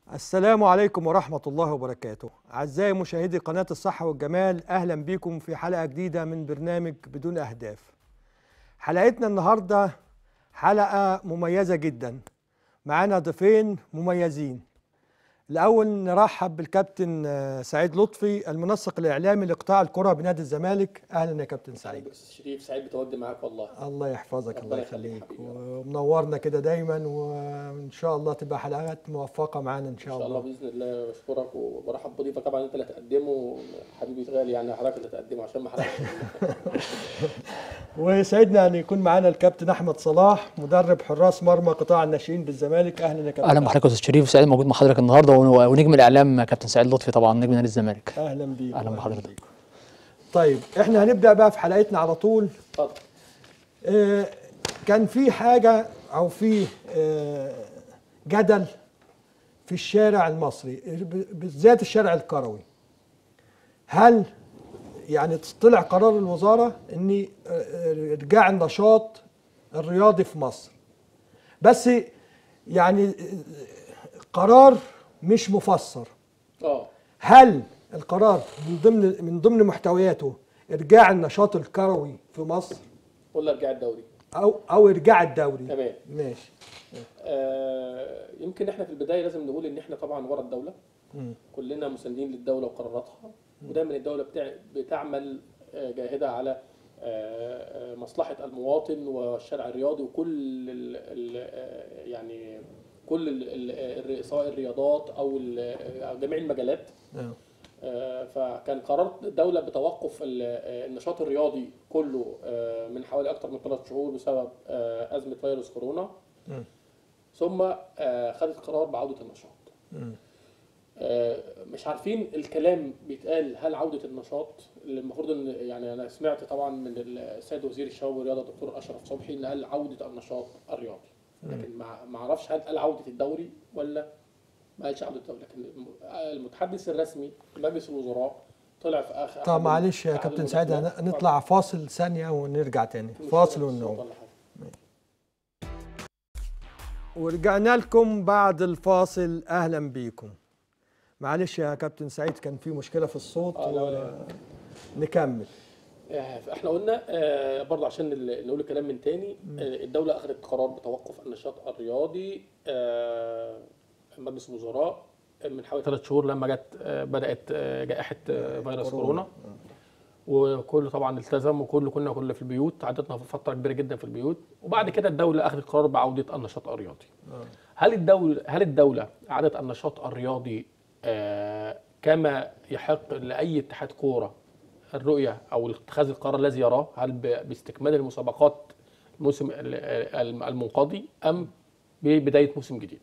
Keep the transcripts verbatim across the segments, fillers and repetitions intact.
السلام عليكم ورحمة الله وبركاته. أعزائي مشاهدي قناة الصحة والجمال، أهلا بكم في حلقة جديدة من برنامج بدون أهداف. حلقتنا النهاردة حلقة مميزة جدا، معانا ضيفين مميزين. الأول نرحب بالكابتن سعيد لطفي، المنسق الإعلامي لقطاع الكرة بنادي الزمالك. أهلا يا كابتن سعيد. شريف، سعيد بتواجد معاك والله. الله يحفظك، الله يخليك، ومنورنا كده دايما، وإن شاء الله تبقى حلقات موفقة معانا إن شاء الله. إن شاء الله بإذن الله. بشكرك وبرحب بضيفك. طبعا أنت اللي هتقدمه حبيبي الغالي، يعني حضرتك اللي هتقدمه عشان ما حرقش. ويسعدنا ان يكون معانا الكابتن احمد صلاح، مدرب حراس مرمى قطاع الناشئين بالزمالك. اهلا يا كابتن. اهلا بحضرتك يا استاذ شريف، سعيد موجود مع حضرتك النهارده، ونجم الاعلام كابتن سعيد لطفي طبعا نجم نادي الزمالك. اهلا بيك. اهلا بحضرتك. طيب احنا هنبدا بقى في حلقتنا على طول. اتفضل. آه كان في حاجه او في آه جدل في الشارع المصري، بالذات الشارع الكروي. هل يعني طلع قرار الوزارة ان ارجاع النشاط الرياضي في مصر، بس يعني قرار مش مفسر. اه هل القرار من ضمن من ضمن محتوياته ارجاع النشاط الكروي في مصر ولا ارجاع الدوري او او ارجاع الدوري؟ تمام ماشي. آه يمكن احنا في البدايه لازم نقول ان احنا طبعا ورا الدوله، م. كلنا مساندين للدوله وقراراتها، ودايما الدوله بتعمل جاهده على مصلحه المواطن والشارع الرياضي وكل ال ال يعني كل سواء الرياضات او جميع المجالات. فكان قرار الدوله بتوقف النشاط الرياضي كله من حوالي اكثر من ثلاث شهور بسبب ازمه فيروس كورونا، ثم خدت قرار بعوده النشاط. مش عارفين الكلام بيتقال هل عوده النشاط اللي المفروض ان يعني انا سمعت طبعا من السيد وزير الشباب والرياضه الدكتور اشرف صبحي ان قال عوده النشاط الرياضي، لكن ما اعرفش هل قال عوده الدوري ولا ما قالش عوده الدوري. لكن المتحدث الرسمي لمجلس الوزراء طلع في اخر. طب معلش يا كابتن سعيد، هنطلع فاصل ثانيه ونرجع تاني. فاصل ونعود. ورجعنا لكم بعد الفاصل. اهلا بيكم. معلش يا كابتن سعيد كان في مشكله في الصوت. آه نكمل. احنا قلنا برضه عشان نقول الكلام من تاني. الدوله اخذت قرار بتوقف النشاط الرياضي، مجلس الوزراء من حوالي ثلاث شهور لما جت بدات جائحه فيروس كورونا، وكله طبعا التزم وكله كنا كنا في البيوت، عدتنا في فتره كبيره جدا في البيوت، وبعد كده الدوله اخذت قرار بعوده النشاط الرياضي. هل الدوله هل الدوله اعادت النشاط الرياضي آه كما يحق لاي اتحاد كوره الرؤيه او اتخاذ القرار الذي يراه؟ هل باستكمال المسابقات الموسم المنقضي ام ببدايه موسم جديد؟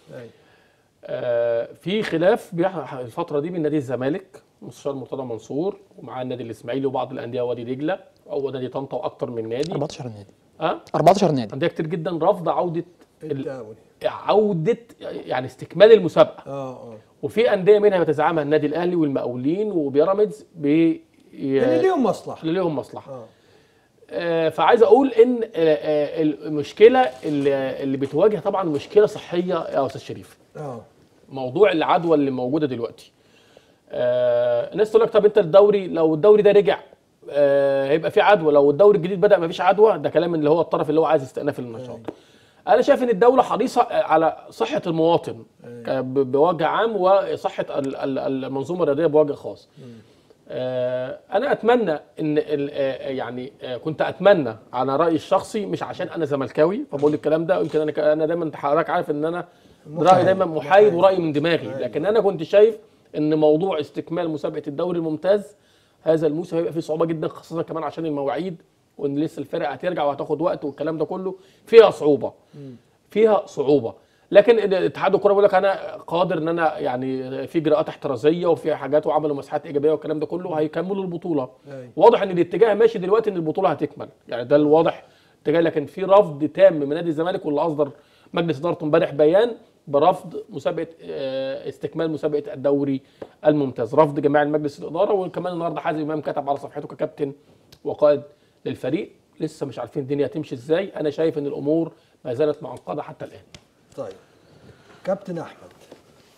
آه في خلاف بيحصل الفتره دي بين نادي الزمالك مستشار مرتضى منصور ومع النادي الاسماعيلي وبعض الانديه، وادي دجله او نادي طنطا واكثر من نادي. أربعتاشر نادي. اه أربعتاشر نادي. انديه كتير جدا رافضه عوده الدوري، عوده يعني استكمال المسابقه. اه اه وفي انديه منها بتزعمها النادي الاهلي والمقاولين وبيراميدز بي اللي ليهم مصلحه اللي ليهم مصلحه اه آه فعايز اقول ان آه المشكله اللي, اللي بتواجه طبعا مشكله صحيه يا استاذ شريف. اه موضوع العدوى اللي موجوده دلوقتي. آه الناس تقول لك طب انت الدوري لو الدوري ده رجع آه هيبقى في عدوى، لو الدوري الجديد بدا ما فيش عدوى. ده كلام اللي هو الطرف اللي هو عايز استئناف النشاط. أنا شايف إن الدولة حريصة على صحة المواطن بوجه عام وصحة المنظومة الرياضية بوجه خاص. أنا أتمنى إن يعني كنت أتمنى على رأيي الشخصي، مش عشان أنا زملكاوي فبقول الكلام ده، يمكن أنا أنا دايما حضرتك عارف إن أنا رأيي دايما محايد ورأيي من دماغي، لكن أنا كنت شايف إن موضوع استكمال مسابقة الدوري الممتاز هذا الموسم هيبقى فيه صعوبة جدا، خاصة كمان عشان المواعيد وان لسه الفرق هترجع وهتاخد وقت والكلام ده كله فيها صعوبه. فيها صعوبه، لكن اتحاد الكوره بيقول لك انا قادر ان انا يعني في اجراءات احترازيه وفي حاجات وعملوا مساحات ايجابيه والكلام ده كله هيكملوا البطوله. واضح ان الاتجاه ماشي دلوقتي ان البطوله هتكمل، يعني ده الواضح اتجاه، لكن في رفض تام من نادي الزمالك، واللي اصدر مجلس ادارته امبارح بيان برفض مسابقه استكمال مسابقه الدوري الممتاز، رفض جماعي المجلس الاداره. وكمان النهارده حازم امام كتب على صفحته ككابتن وقائد للفريق لسه مش عارفين الدنيا هتمشي ازاي. انا شايف ان الامور ما زالت معقده حتى الان. طيب كابتن احمد،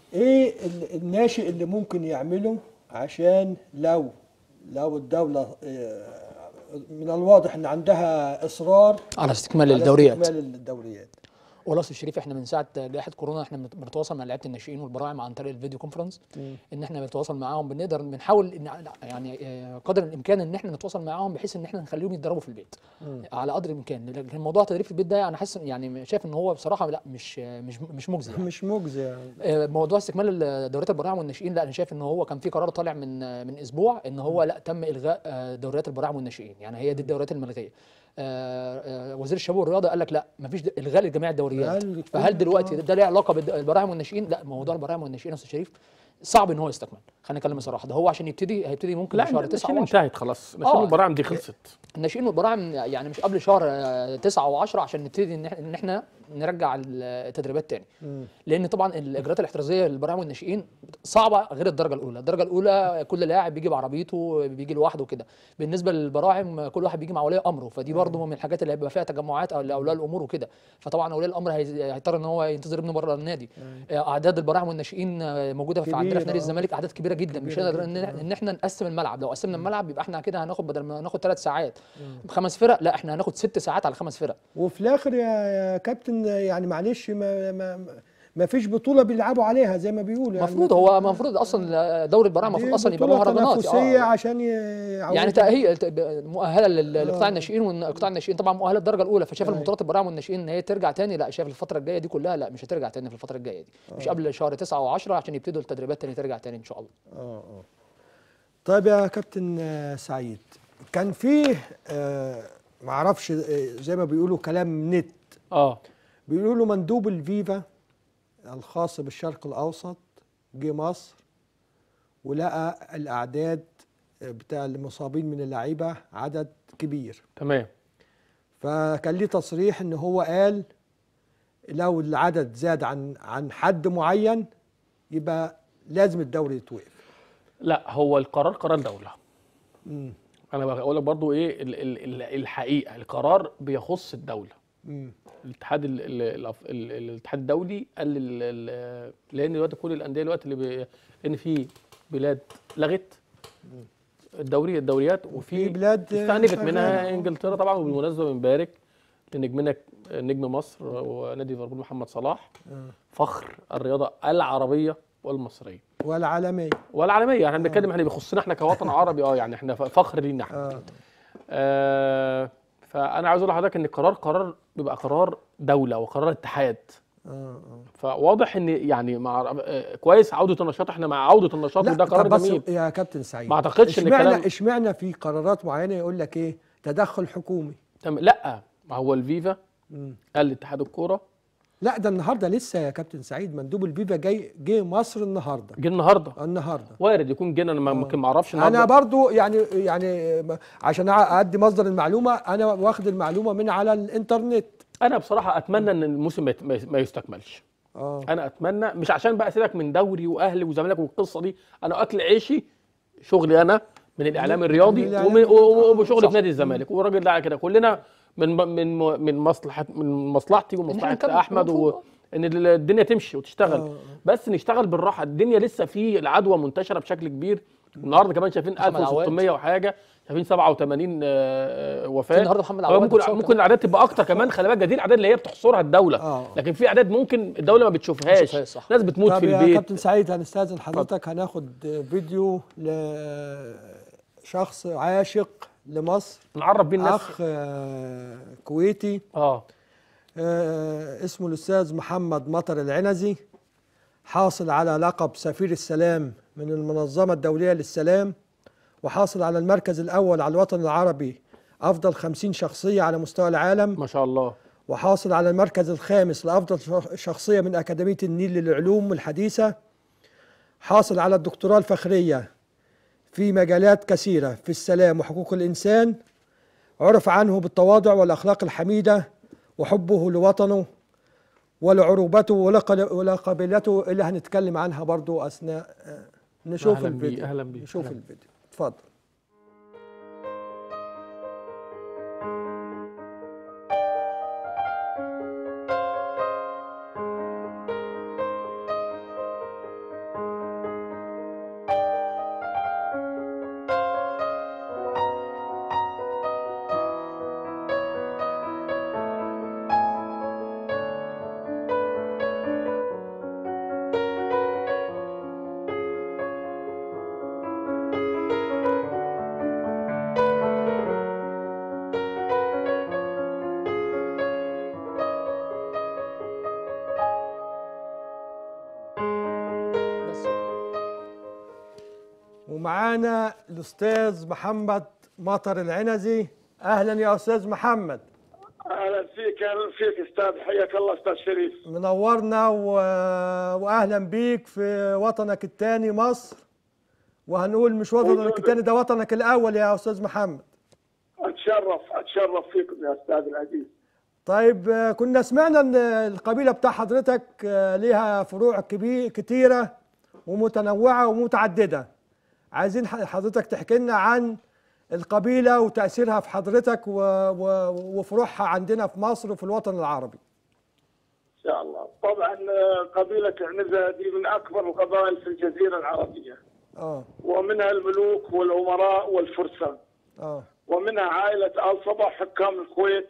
ايه ال- الناشئ اللي ممكن يعمله عشان لو لو الدولة آه، من الواضح ان عندها اصرار على استكمال على الدوريات. استكمال الدوريات. والله استاذ شريف، احنا من ساعه جائحه كورونا احنا بنت- بنتواصل مع لعيبه الناشئين والبراعم عن طريق الفيديو كونفرنس. ان احنا بنتواصل معاهم، بنقدر بنحاول إن يعني آه، قدر الامكان ان احنا نتواصل معاهم بحيث ان احنا نخليهم يتدربوا في البيت على قدر الامكان. لكن موضوع التدريب في البيت ده انا حاسس يعني شايف ان هو بصراحه لا مش مش مش مجزي يعني. مش مجزي يعني. آه، موضوع استكمال ال- دوريات البراعم والناشئين، لا انا شايف ان هو كان في قرار طالع من آه، من اسبوع ان هو لا تم الغاء آه، دوريات البراعم والناشئين، يعني هي دي الدوريات الملغيه. آه، آه، وزير الشباب والرياضه قال لك لا مفيش د- الغاء لجميع الدوريات. الغاء لكل- فهل دلوقتي آه. ده ليه علاقه بالبراعم والناشئين؟ لا، موضوع البراعم والناشئين يا استاذ شريف صعب ان هو يستكمل. خلينا نتكلم بصراحه، ده هو عشان يبتدي هيبتدي ممكن لا في شهر الناشئين تسعة و10. انتهت خلاص، الناشئين آه. والبراعم دي خلصت. الناشئين والبراعم يعني مش قبل شهر آه، تسعة وعشرة عشان نبتدي ان إح- إن احنا نرجع التدريبات تاني. لان طبعا الاجراءات الاحترازيه للبراعم والناشئين صعبه غير الدرجه الاولى. الدرجه الاولى كل لاعب بيجي بعربيته، بيجي لوحده كده. بالنسبه للبراعم كل واحد بيجي مع ولي امره، فدي برضه من الحاجات اللي هيبقى فيها تجمعات او لاولياء الامور وكده. فطبعا اولياء الامر هيز- هيضطر ان هو ينتظر ابنه بره النادي. آه، اعداد البراعم والناشئين آه، موجوده في عندنا في كبيرة، نادي آه. الزمالك اعداد كبيره جدا. مش كبيرة هنقدر جداً، ان آه. إن احنا نقسم الملعب. لو قسمنا الملعب يبقى احنا كده هناخد بدل ما ناخد ثلاث ساعات بخمس فرق، لا احنا هناخد ست ساعات على خمس فرق. وفي الاخر يا يا كابتن يعني معلش ما ما ما فيش بطولة بيلعبوا عليها زي ما بيقولوا يعني. المفروض هو المفروض اصلا دوري البراعم دي المفروض اصلا يبقى بطولة مهرجانات. تنافسية اه عشان يعني يعودوا. تأهيل مؤهله لل- لقطاع آه. الناشئين، وقطاع الناشئين طبعا مؤهله الدرجه الاولى. فشايف أيوة. البطولات البراعم والناشئين ان هي ترجع تاني، لا شايف الفتره الجايه دي كلها لا مش هترجع تاني في الفتره الجايه دي. مش قبل شهر تسعة و10 عشان يبتدوا التدريبات تاني ترجع تاني ان شاء الله. اه اه طيب يا كابتن آه، سعيد، كان فيه آه معرفش آه، زي ما بيقولوا كلام نت، اه بيقولوا مندوب الفيفا الخاص بالشرق الأوسط جه مصر ولقى الأعداد بتاع المصابين من اللعيبة عدد كبير، تمام. فكان ليه تصريح إن هو قال لو العدد زاد عن عن حد معين يبقى لازم الدوري يتوقف. لا هو القرار قرار دوله. مم. انا بقول لك برضو ايه ال- ال- ال- الحقيقه القرار بيخص الدوله. مم. الاتحاد ال- ال- الأف- ال- الاتحاد الدولي قال لل- ال- لان دلوقتي كل الانديه دلوقتي اللي بي... ان في بلاد لغت الدوري الدوريات وفي وفي بلاد استأنفت شغالة. منها انجلترا طبعا. وبالمناسبه بنبارك لنجمنا نجم مصر ونادي ليفربول محمد صلاح، فخر الرياضه العربيه والمصريه والعالمية. والعالميه. احنا بنتكلم احنا بيخصنا احنا كوطن عربي، اه يعني احنا فخر لينا احنا. آه. آه فانا عاوز اقول لحضرتك ان القرار قرار بيبقى قرار دوله وقرار اتحاد. آه. آه. فواضح ان يعني مع آه كويس عوده النشاط، احنا مع عوده النشاط لا وده قرار طب بس جميل. يا كابتن سعيد، ما اعتقدش ان اشمعنى الكلام اشمعنى في قرارات معينة يقول لك ايه تدخل حكومي؟ تم... لا ما هو الفيفا مم. قال لاتحاد الكوره لا ده النهارده لسه يا كابتن سعيد مندوب الفيفا جاي جه مصر النهارده. جه النهارده. النهارده وارد يكون جينا، انا ممكن ما اعرفش انا النهارده. برضو يعني يعني عشان ادي مصدر المعلومه، انا واخد المعلومه من على الانترنت. انا بصراحه اتمنى ان الموسم ما يت- ما يت- ما يستكملش. اه انا اتمنى، مش عشان بقى سيبك من دوري واهلي وزمالك والقصه دي، انا اكل عيشي شغلي انا من الاعلام من الرياضي الإعلام ومن- الرياضي. وشغلي في نادي الزمالك والراجل ده كده كلنا من من من مصلحه من مصلحتي ومصلحه نكمل احمد و... المفروض. ان الدنيا تمشي وتشتغل. آه. بس نشتغل بالراحه، الدنيا لسه في العدوى منتشره بشكل كبير. النهارده كمان شايفين محمد ألف وستمية وحاجه، شايفين سبعة وثمانين آه، وفاه. النهارده محمد هو عواد ممكن متصاب ممكن كمان. الاعداد تبقى اكتر كمان. خلي بالك، دي الاعداد اللي هي بتحصرها الدوله. آه. لكن في اعداد ممكن الدوله ما بتشوفهاش، بتشوفهاش، صح. ناس بتموت طب في يا البيت. كابتن سعيد هنستاذن حضرتك، هناخد فيديو لشخص عاشق لمصر، نعرف بيه الناس. اخ آه، كويتي اه آه، اسمه الاستاذ محمد مطر العنزي، حاصل على لقب سفير السلام من المنظمة الدولية للسلام، وحاصل على المركز الأول على الوطن العربي أفضل خمسين شخصية على مستوى العالم، ما شاء الله. وحاصل على المركز الخامس لأفضل شخصية من أكاديمية النيل للعلوم الحديثة، حاصل على الدكتوراه الفخرية في مجالات كثيرة في السلام وحقوق الإنسان، عرف عنه بالتواضع والأخلاق الحميدة وحبه لوطنه ولعروبته ولقبيلته اللي هنتكلم عنها برضو أثناء آه، نشوف أهلاً بيه، الفيديو. أهلاً بيه، نشوف أهلاً. الفيديو، اتفضل. ومعانا الاستاذ محمد مطر العنزي. اهلا يا استاذ محمد. اهلا فيك اهلا فيك استاذ، حياك الله استاذ شريف. منورنا و... واهلا بيك في وطنك الثاني مصر، وهنقول مش وطنك الثاني ده وطنك الاول يا استاذ محمد. اتشرف اتشرف فيكم يا استاذ العزيز. طيب كنا سمعنا ان القبيله بتاع حضرتك ليها فروع كبير كتيره ومتنوعه ومتعدده. عايزين حضرتك تحكي لنا عن القبيله وتاثيرها في حضرتك و... و... وفروعها عندنا في مصر وفي الوطن العربي. ان شاء الله. طبعا قبيله عنزه دي من اكبر القبائل في الجزيره العربيه. اه ومنها الملوك والامراء والفرسان. اه ومنها عائله ال صباح حكام الكويت،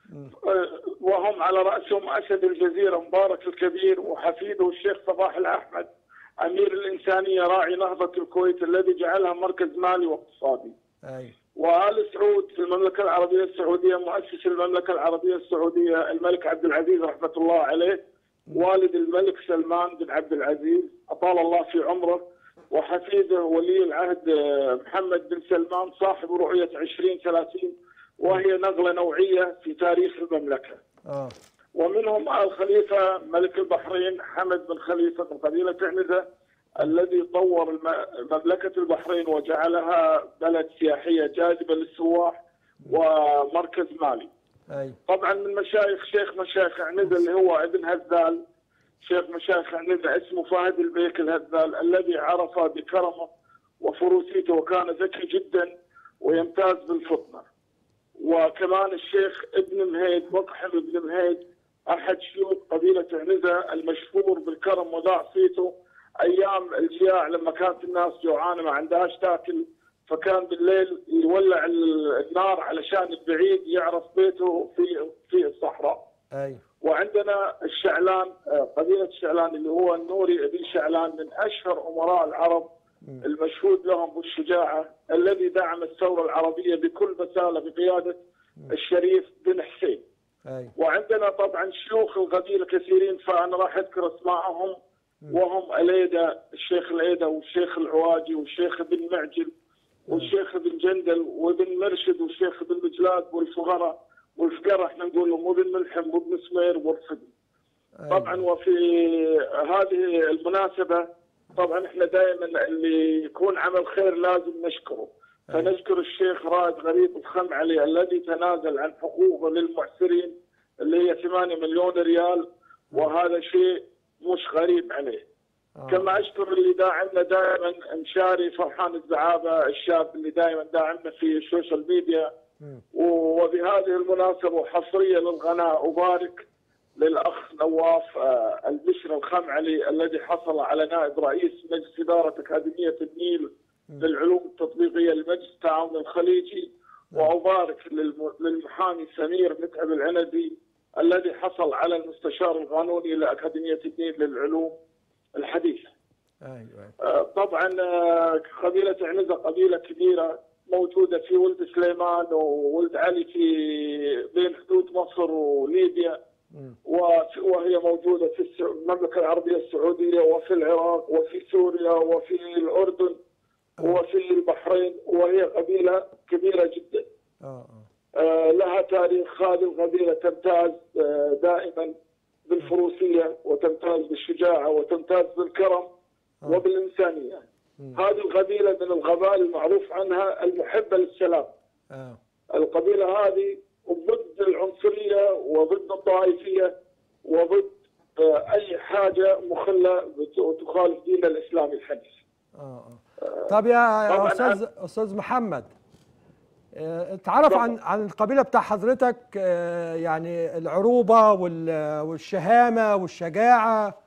وهم على راسهم اسد الجزيره مبارك الكبير وحفيده الشيخ صباح الاحمد امير الانسانيه راعي نهضه الكويت الذي جعلها مركز مالي واقتصادي. اي وآل سعود في المملكة العربية السعودية، مؤسس المملكة العربية السعودية الملك عبد العزيز رحمة الله عليه، والد الملك سلمان بن عبد العزيز أطال الله في عمره، وحفيده ولي العهد محمد بن سلمان صاحب رؤية عشرين ثلاثين، وهي نقلة نوعية في تاريخ المملكة. اه ومنهم آل خليفة ملك البحرين حمد بن خليفة من قبيلة عنزة الذي طور مملكة البحرين وجعلها بلد سياحية جاذبة للسواح ومركز مالي. اي طبعا من مشايخ شيخ مشايخ عنزة اللي هو ابن هذال، شيخ مشايخ عنزة اسمه فهد البيك الهذال الذي عرف بكرمه وفروسيته وكان ذكي جدا ويمتاز بالفطنة. وكمان الشيخ ابن مهيد مقحم ابن مهيد احد شيوخ قبيلة عنزة المشهور بالكرم وذاع صيته ايام الجياع لما كانت الناس جوعانه ما عندهاش تاكل، فكان بالليل يولع النار علشان البعيد يعرف بيته في في الصحراء. اي وعندنا الشعلان قبيله الشعلان اللي هو النوري ابن شعلان من اشهر امراء العرب المشهود لهم بالشجاعه الذي دعم الثوره العربيه بكل بساله بقياده الشريف بن حسين. اي وعندنا طبعا شيوخ القبيله كثيرين فانا راح اذكر اسمائهم، وهم اليدا الشيخ اليدا والشيخ العواجي والشيخ بن معجل والشيخ بن جندل وابن مرشد والشيخ بن مجلاد والفقره والفقره احنا نقول لهم وابن ملحم وابن سمير والرفدي. طبعا وفي هذه المناسبه طبعا احنا دائما اللي يكون عمل خير لازم نشكره، فنشكر الشيخ رائد غريب الخمعلي الذي تنازل عن حقوقه للمعسرين اللي هي ثمانية مليون ريال، وهذا شيء مش غريب عليه. آه. كما اشكر اللي داعمنا دائما مشاري فرحان الزعابه الشاب اللي دائما داعمنا في السوشيال ميديا. م. وبهذه المناسبه وحصريه للغناء ابارك للاخ نواف آه البشر الخمعلي الذي حصل على نائب رئيس مجلس اداره اكاديميه النيل م. للعلوم التطبيقيه لمجلس التعاون الخليجي. م. وابارك للمحامي سمير متعب العنزي الذي حصل على المستشار القانوني لأكاديمية النيل للعلوم الحديثة. أيوة. طبعا قبيلة عنزة قبيلة كبيرة موجودة في ولد سليمان وولد علي في بين حدود مصر وليبيا، وهي موجودة في المملكة العربية السعودية وفي العراق وفي سوريا وفي الأردن وفي البحرين، وهي قبيلة كبيرة جدا. آه. لها تاريخ. هذه القبيلة تمتاز دائما بالفروسية وتمتاز بالشجاعة وتمتاز بالكرم وبالإنسانية. هذه القبيلة من القبائل المعروف عنها المحبة للسلام. القبيلة هذه ضد العنصرية وضد الطائفية وضد أي حاجة مخلة وتخالف دين الإسلام الحديث. طب يا أستاذ أستاذ محمد، تعرف عن عن القبيله بتاع حضرتك يعني العروبه والشهامه والشجاعه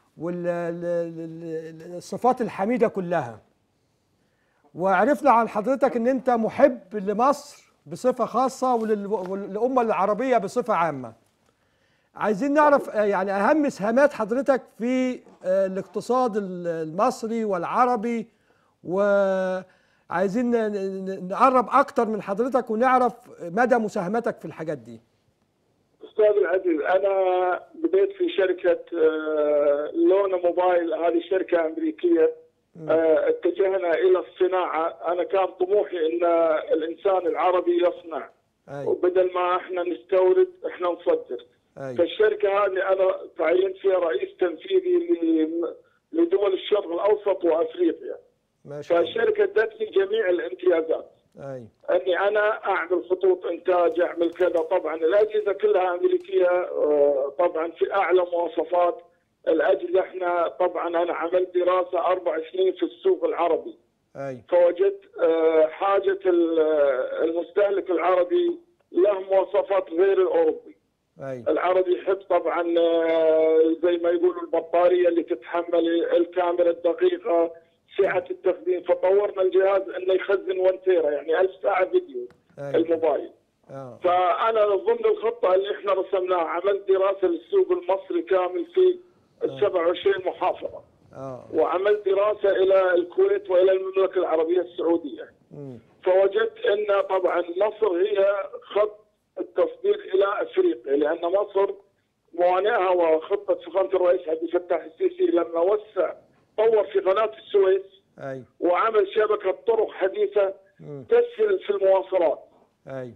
والصفات الحميده كلها، وعرفنا عن حضرتك ان انت محب لمصر بصفه خاصه وللامه العربيه بصفه عامه. عايزين نعرف يعني اهم سهامات حضرتك في الاقتصاد المصري والعربي، وعايزين نقرب اكتر من حضرتك ونعرف مدى مساهمتك في الحاجات دي. استاذ العزيز، انا بديت في شركه لونا موبايل، هذه شركه امريكيه آه، اتجهنا الى الصناعه. انا كان طموحي ان الانسان العربي يصنع، أي. وبدل ما احنا نستورد احنا نصدر. أي. فالشركه هذه انا تعينت فيها رئيس تنفيذي ل- لدول الشرق الاوسط وافريقيا. ما شاء الله. فالشركه ادتني جميع الامتيازات، أي. اني انا اعمل خطوط انتاج، اعمل كذا. طبعا الاجهزه كلها امريكيه، آه، طبعا في اعلى مواصفات الاجهزه. احنا طبعا انا عملت دراسه اربع سنين في السوق العربي، أي. فوجدت آه، حاجه ال- آه، المستهلك العربي له مواصفات غير الاوروبي. أي. العربي يحب طبعا آه، زي ما يقولوا البطاريه اللي تتحمل، الكاميرا الدقيقه، سعه التخزين. فطورنا الجهاز انه يخزن واحد تيرا، يعني ألف ساعه فيديو أي. الموبايل. آه. فانا ضمن الخطه اللي احنا رسمناها عملت دراسه للسوق المصري كامل في ال سبعة وعشرين محافظه، آه. وعملت دراسه الى الكويت والى المملكه العربيه السعوديه. مم. فوجدت ان طبعا مصر هي خط التصدير الى افريقيا، لان مصر موانئها وخطه فخامه الرئيس عبد الفتاح السيسي لما وسع طور في قناه السويس أي. وعمل شبكه طرق حديثه مم. تسهل في المواصلات. أي.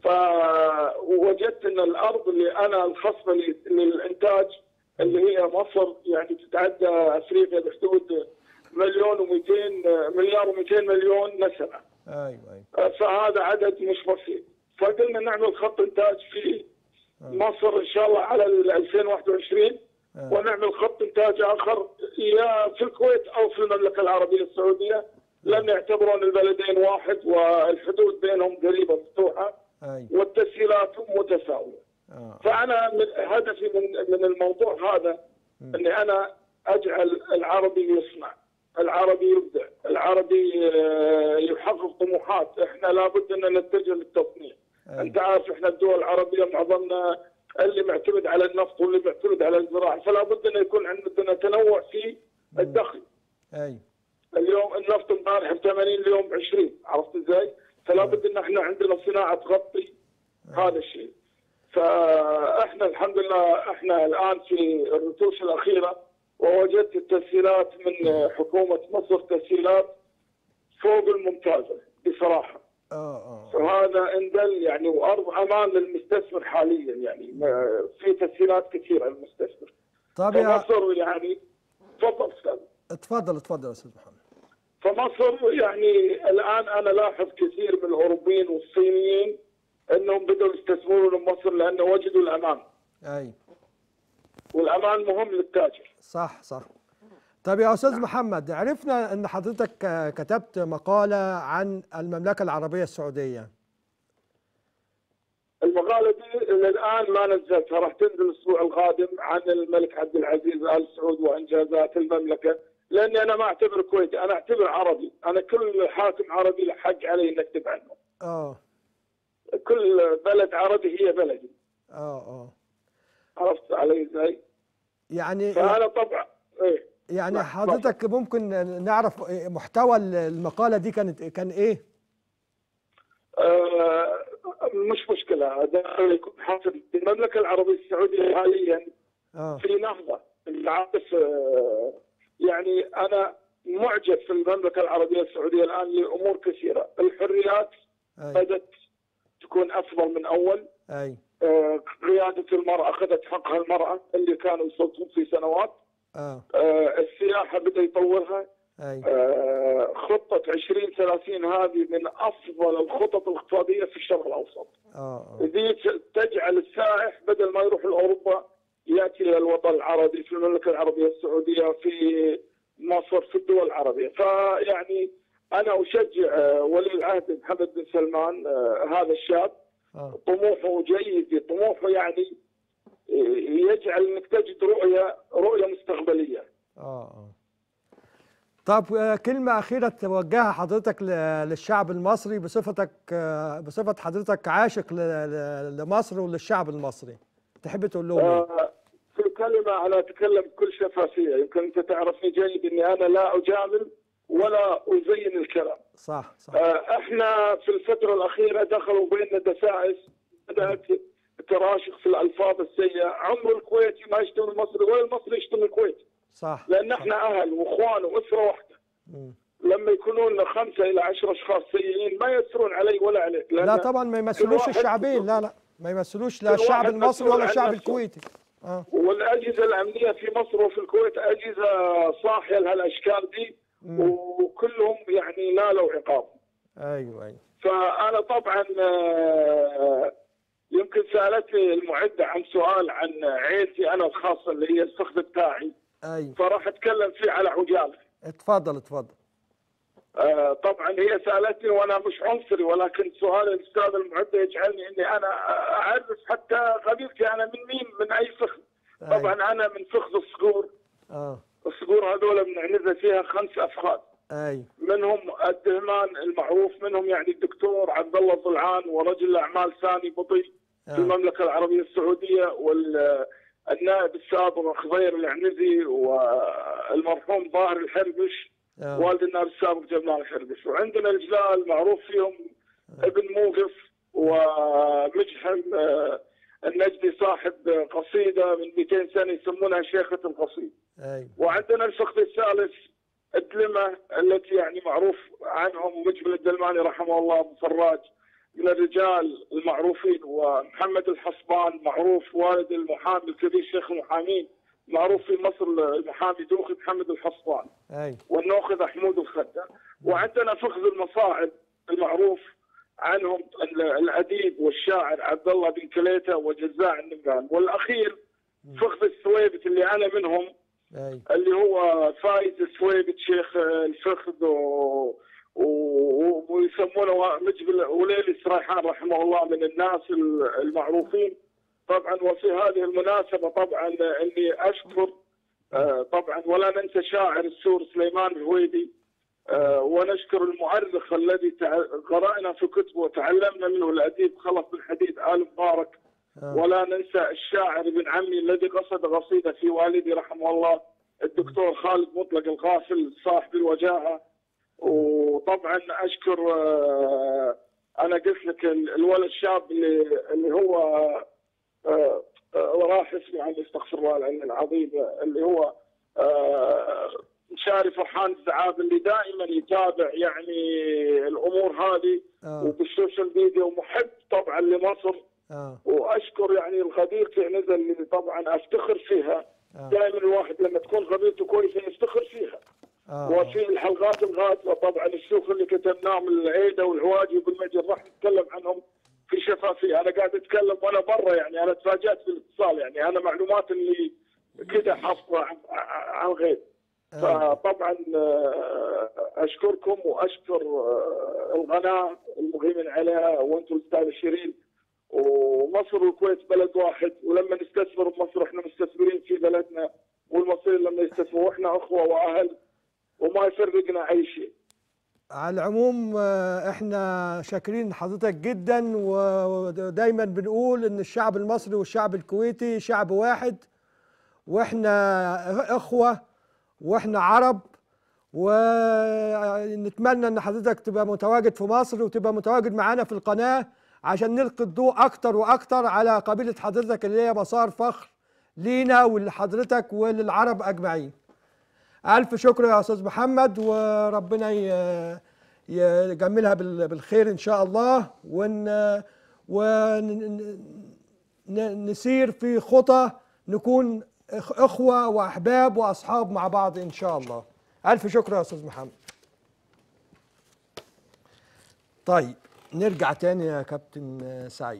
فوجدت ان الارض اللي انا الخصبه لي- للانتاج اللي هي مصر، يعني تتعدى افريقيا بحدود مليون ومئتين مليار ومئتين مليون نسمه. أيوة. أيوة. فهذا عدد مش بسيط. فقلنا نعمل خط انتاج في مصر ان شاء الله على ال ألفين وواحد وعشرين، آه. ونعمل خط انتاج اخر يا في الكويت او في المملكه العربيه السعوديه، لان يعتبرون البلدين واحد والحدود بينهم قريبه مفتوحه أي. والتسهيلات متساويه. آه. فانا من هدفي من من الموضوع هذا اني انا اجعل العربي يصنع، العربي يبدع، العربي آه، يحقق طموحات. احنا لابد ان نتجه للتصنيع. أي. انت عارف احنا الدول العربيه معظمنا اللي معتمد على النفط واللي معتمد على الزراعه، فلا بد ان يكون عندنا تنوع في الدخل. أي. اليوم النفط امبارح ب ثمانين، اليوم ب عشرين، عرفت ازاي؟ فلا بد ان احنا عندنا صناعه تغطي هذا الشيء. فاحنا الحمد لله احنا الان في الرتوش الاخيره، ووجدت التسهيلات من حكومه مصر تسهيلات فوق الممتازه بصراحه. آه. آه. فهذا اندل يعني، وارض امان للمستثمر حاليا، يعني ما- في تسهيلات كثيره للمستثمر. طب يا فمصر يعني تفضل استاذ. اتفضل اتفضل يا أستاذ محمد. فمصر يعني الان انا لاحظ كثير من الاوروبيين والصينيين انهم بدأوا يستثمرون بمصر لانه وجدوا الامان، أي. والامان مهم للتاجر. صح صح. طب يا أستاذ محمد، عرفنا أن حضرتك آه، كتبت مقالة عن المملكة العربية السعودية. المقاله دي الى الان ما نزلتها، راح تنزل الاسبوع القادم، عن الملك عبد العزيز ال سعود وانجازات المملكه. لاني انا ما اعتبر كويتي، انا اعتبر عربي. انا كل حاكم عربي له حق علي ان اكتب عنه. آه. كل بلد عربي هي بلدي. آه. آه. عرفت علي ازاي؟ يعني فانا طبعا ايه يعني نعم، حضرتك ممكن نعرف محتوى المقالة دي كانت كان إيه؟ آه مش مشكله، هذا يكون حاصل. المملكه العربيه السعوديه حاليا آه. في نهضه. انت عارف آه يعني انا معجب في المملكه العربيه السعوديه الان لامور كثيره. الحريات أي. بدات تكون افضل من اول. أي. آه قياده المراه اخذت حقها المراه اللي كانوا يسلطون في سنوات. آه. آه السياحه بدا يطورها. أي. آه خطه عشرين ثلاثين هذه من افضل الخطط الاقتصاديه في الشرق الاوسط. آه. ذي تجعل السائح بدل ما يروح لاوروبا ياتي الى الوطن العربي، في المملكه العربيه السعوديه، في مصر، في الدول العربيه. فيعني انا اشجع آه، ولي العهد محمد بن سلمان، آه، هذا الشاب آه. طموحه جيد، طموحه يعني آه، يجعل انك تجد رؤيه رؤيه مستقبليه. آه. آه. طب آه، كلمة أخيرة توجهها حضرتك ل- للشعب المصري بصفتك آه، بصفة حضرتك عاشق ل- ل- لمصر وللشعب المصري، تحب تقول لهم إيه؟ آه، في كلمه انا اتكلم بكل شفافيه، يمكن انت تعرفني جيد اني انا لا اجامل ولا ازين الكلام. صح صح. آه، احنا في الفتره الاخيره دخلوا بيننا دسائس، بدات تراشق في الالفاظ السيئه. عمر الكويتي ما يشتم المصري ولا المصري يشتم الكويتي، صح. لان صح. احنا اهل واخوان واسره واحده. مم. لما يكونون خمسه الى عشرة اشخاص سيئين ما يأثرون علي ولا عليك. لا طبعا ما يمثلوش الشعبين، لا لا ما يمثلوش لا الشعب المصري ولا الشعب الكويتي. اه والاجهزه الامنيه في مصر وفي الكويت اجهزه صاحيه لهالاشكال دي، وكلهم يعني نالوا عقاب. ايوه ايوه. فانا طبعا يمكن سالتني المعده عن سؤال عن عيلتي انا الخاصه اللي هي الفخذ بتاعي. ايوه. فراح اتكلم فيه على عجاله. اتفضل اتفضل. آه طبعا هي سالتني وانا مش عنصري، ولكن سؤال الاستاذ المعده يجعلني اني انا اعرف حتى قبيلتي انا من مين، من اي فخذ. أيوة. طبعا انا من فخذ الصقور. اه الصقور هذول بنعنزه فيها خمس افخاذ. ايوه. منهم الدهمان المعروف، منهم يعني الدكتور عبد الله ضلعان ورجل الاعمال ثاني بطي آه. في المملكه العربيه السعوديه، والنائب السابق خضير العنزي، والمرحوم ظاهر الحربش آه. والد النائب السابق جمال الحربش. وعندنا الجلال معروف فيهم آه. ابن موقف ومجحم آه النجدي صاحب قصيده من مئتين سنه يسمونها شيخه القصيد. ايوه. وعندنا الفخذ الثالث الدلمه التي يعني معروف عنهم مجبل الدلماني رحمه الله ابو فراج من الرجال المعروفين، ومحمد الحصبان معروف والد المحامي الكبير شيخ المحامين معروف في مصر المحامي دوخي محمد الحصبان. ايوه. والناخذ حمود الخدة. وعندنا فخذ المصاعد المعروف عنهم الاديب والشاعر عبد الله بن كليته وجزاع النبان. والاخير فخذ السويبت اللي انا منهم. أيوة. اللي هو فايز السويبت شيخ الفخذ و... و... ويسمونه مجبل وليلي سريحان رحمه الله من الناس المعروفين طبعا. وفي هذه المناسبه طبعا اني اشكر طبعا ولا ننسى شاعر السور سليمان الهويدي، ونشكر المؤرخ الذي قرأنا في كتبه وتعلمنا منه الاديب خلف بن حديد آل مبارك. ولا ننسى الشاعر ابن عمي الذي قصد قصيده في والدي رحمه الله الدكتور خالد مطلق الغافل صاحب الوجاهه. وطبعا اشكر انا قلت لك الولد الشاب اللي اللي هو راح اسمه عن استغفر الله العلي العظيم اللي هو شاري فرحان الزعاب اللي دائما يتابع يعني الامور هذه آه. وبالسوشيال ميديا ومحب طبعا لمصر. آه. واشكر يعني الغدير في نزل اللي طبعا افتخر فيها. آه. دائما الواحد لما تكون غديرته كويسه يفتخر فيها. آه. وفي الحلقات الغازله طبعا الشيوخ اللي كتبناهم العيده والعواجي والمجد راح نتكلم عنهم في شفافيه. انا قاعد اتكلم وانا برا يعني انا تفاجات في الاتصال يعني انا معلومات اللي كده حافظه عن, عن غير. آه. فطبعا اشكركم واشكر القناه المقيمين عليها وانتم الاستاذ شيرين. ومصر والكويت بلد واحد، ولما نستثمر بمصر احنا مستثمرين في بلدنا، والمصريين لما يستثمروا احنا اخوه واهل وما يفرقنا اي شيء. على العموم احنا شاكرين حضرتك جدا، ودايما بنقول ان الشعب المصري والشعب الكويتي شعب واحد، واحنا اخوه واحنا عرب، ونتمنى ان حضرتك تبقى متواجد في مصر وتبقى متواجد معانا في القناه عشان نلقي الضوء اكتر واكتر على قبيله حضرتك اللي هي مسار فخر لينا ولحضرتك وللعرب اجمعين. الف شكر يا استاذ محمد، وربنا يجملها بالخير ان شاء الله، ون ونسير في خطى نكون اخوه واحباب واصحاب مع بعض ان شاء الله. الف شكر يا استاذ محمد. طيب نرجع تاني يا كابتن سعيد.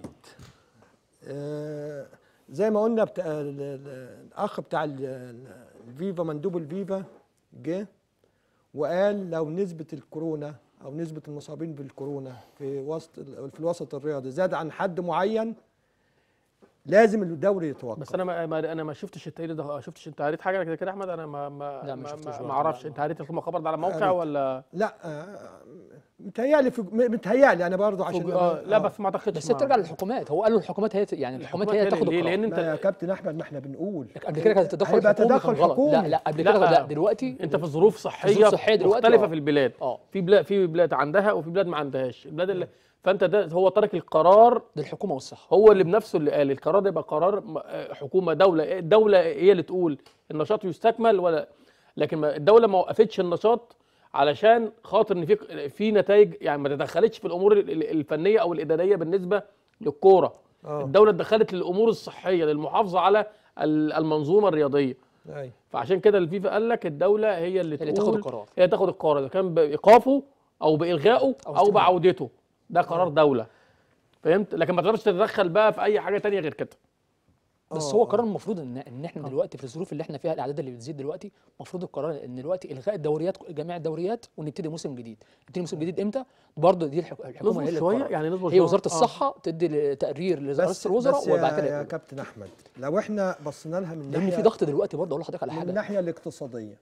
آه زي ما قلنا بتاع الاخ بتاع الفيفا مندوب الفيفا جه وقال لو نسبة الكورونا او نسبة المصابين بالكورونا في وسط في الوسط الرياضي زاد عن حد معين لازم الدوري يتوقف. بس انا ما انا ما شفتش التقرير ده. شفتش انت قريت حاجه كده كده احمد؟ انا ما ما لا ما, ما, ما اعرفش. انت قريت الخبر ده على موقع ولا لا؟ متهيألي متهيألي انا برضه عشان آه لا بس ما اعتقدش. بس بترجع للحكومات. هو قال له الحكومات هي يعني الحكومات هي تاخد القرار. لان انت يا كابتن احمد ما احنا بنقول قبل كده كانت التدخل الحكومي تدخل حكومي. لا لا قبل كده لا دلوقتي انت في ظروف صحيه, ظروف صحية دلوقتي مختلفه أوه. في البلاد. اه في بلاد في بلاد عندها وفي بلاد ما عندهاش. البلاد اللي فانت ده هو ترك القرار للحكومه والصحه. هو اللي بنفسه اللي قال القرار ده يبقى قرار حكومه دوله. الدوله هي اللي تقول النشاط يستكمل ولا، لكن الدوله ما وقفتش النشاط علشان خاطر ان في في نتائج يعني ما تدخلتش في الامور الفنيه او الاداريه بالنسبه للكوره. آه. الدوله اتدخلت للامور الصحيه للمحافظه على المنظومه الرياضيه. أي. فعشان كده الفيفا قال لك الدوله هي اللي, اللي تقول تاخد القرار. هي تاخد القرار اذا كان بايقافه او بالغائه او, أو بعودته. ده قرار دوله. فهمت؟ لكن ما تقدرش تتدخل بقى في اي حاجه تانية غير كده. بس هو قرار المفروض ان ان احنا دلوقتي في الظروف اللي احنا فيها الاعداد اللي بتزيد دلوقتي المفروض القرار ان دلوقتي الغاء الدوريات جميع الدوريات ونبتدي موسم جديد. نبتدي موسم جديد امتى؟ برضه دي الحكومه نصبر هي اللي شويه تقرر. يعني نصبر هي شويه وزاره الصحه تدي تقرير لرئاسه الوزراء بس وبعد يا, كده يا كابتن احمد لو احنا بصينا لها من لان ناحيه في ضغط دلوقتي برضه اقول لحضرتك على من حاجه. الناحيه الاقتصاديه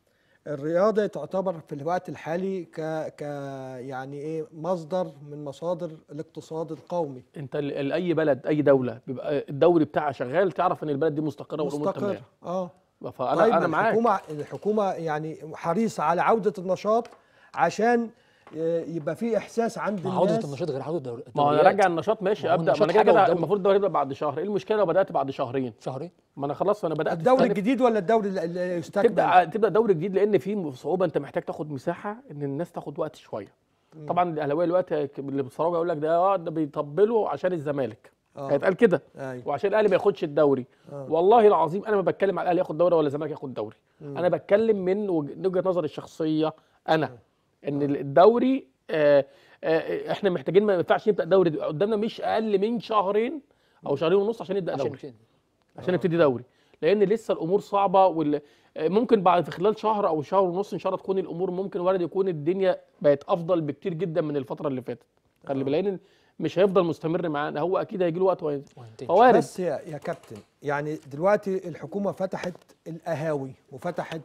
الرياضه تعتبر في الوقت الحالي ك ك يعني ايه مصدر من مصادر الاقتصاد القومي. انت ال- اي بلد اي دوله بيبقى الدوري بتاعها شغال تعرف ان البلد دي مستقره والامور مستقر تمام. اه فانا طيب انا معاك. الحكومه الحكومه يعني حريصه على عوده النشاط عشان يبقى في احساس عند ما عوده الناس. النشاط غير عوده الدوري. ما هو انا ارجع النشاط ماشي ما هو ابدا ما النشاط انا كده حاجة كده والدوري- المفروض الدوري يبدا بعد شهر. ايه المشكله لو بدات بعد شهرين؟ شهرين. ما انا خلاص انا بدات الدوري أستنى. الجديد ولا الدوري اللي يستكمل؟ تبدا تبدا دوري جديد لان في صعوبه انت محتاج تاخد مساحه ان الناس تاخد وقت شويه. طبعا الاهلاويه دلوقتي اللي بيتفرجوا يقول لك ده اه ده بيطبلوا عشان الزمالك. آه. هيتقال كده. أيوة. وعشان الاهلي ما ياخدش الدوري. آه. والله العظيم انا ما بتكلم على الاهلي ياخد دوري ولا الزمالك ياخد دوري. انا بتكلم من وج- وجهه نظري الشخصيه انا ان الدوري آه آه احنا محتاجين ما ينفعش نبدا دوري قدامنا مش اقل من شهرين او شهرين ونص عشان نبدا عشان دوري نبتدي. عشان نبتدي دوري لان لسه الامور صعبه وال ممكن بعد في خلال شهر او شهر ونص ان شاء الله تكون الامور ممكن وارد يكون الدنيا بقت افضل بكتير جدا من الفتره اللي فاتت. خلي بالك لان مش هيفضل مستمر معانا هو اكيد هيجي له وقت وهينزل. وهينتهي. فوارد. بس يا, يا كابتن يعني دلوقتي الحكومه فتحت القهاوي وفتحت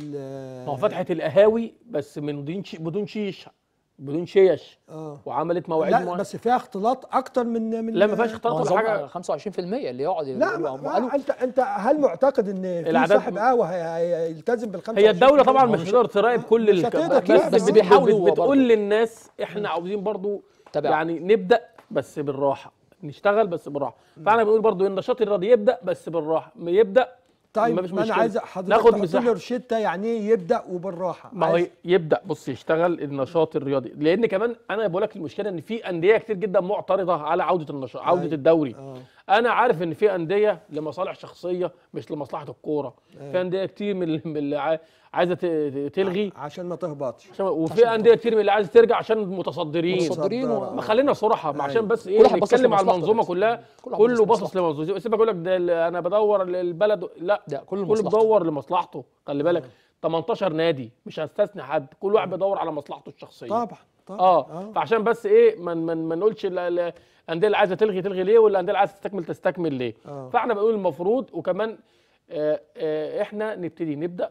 ال- ما هو فتحت القهاوي بس من دون شي بدون شيش بدون شيش اه وعملت مواعيد لا معينة. بس فيها اختلاط اكتر من من لا ما فيهاش ما اختلاط هو ولا نظام حاجه. خمسة وعشرين في المية اللي يقعد لا يقولوا ما هم ما قالوا انت انت هل معتقد ان في الأعداد- صاحب قهوه هي- هيلتزم بالخمسة هي الدوله طبعا هو مش مش- هتقدر تراقب كل مش الك- هتقدر بس, تراقب، بس بس بيحاولوا بت- بتقول برضه. للناس احنا عاوزين برضو تابع. يعني نبدا بس بالراحه نشتغل بس بالراحه. فانا بنقول برضو النشاط الرياضي يبدا بس بالراحه ما يبدا طيب مفيش ما انا مشكلة. عايز حضرتك ناخد تحط مساحة. لي روشته يعني ايه يبدا وبالراحه. ما هو عايز- يبدا بص يشتغل النشاط الرياضي لان كمان انا بقول لك المشكله ان في انديه كتير جدا معترضه على عوده النشاط عوده أيوة. الدوري. آه. انا عارف ان في انديه لمصالح شخصيه مش لمصلحه الكوره. في انديه كتير من من اللي عاي- عايزه ت- ت- تلغي عشان ما تهبطش. عشان وفي انديه كتير من اللي عايزه ترجع عشان متصدرين. متصدرين و- ما خلينا صراحه ما عشان بس ايه كل واحد باصص نتكلم على لمصلحته المنظومه بس. كلها. كل واحد كله باصص باصص لمنظومه. سيبك يقول لك ده ال- انا بدور للبلد لا ده كله كله لمصلحته. بيدور لمصلحته. خلي بالك تمنتاشر نادي مش هستثني حد كل واحد بيدور على مصلحته الشخصيه. طبعا طبعا اه فعشان بس ايه ما ما ما نقولش ال- ال- الانديه اللي عايزه تلغي تلغي ليه والانديه اللي عايزه تستكمل تستكمل ليه. آه. فاحنا بنقول المفروض وكمان آه آه احنا نبتدي نبدا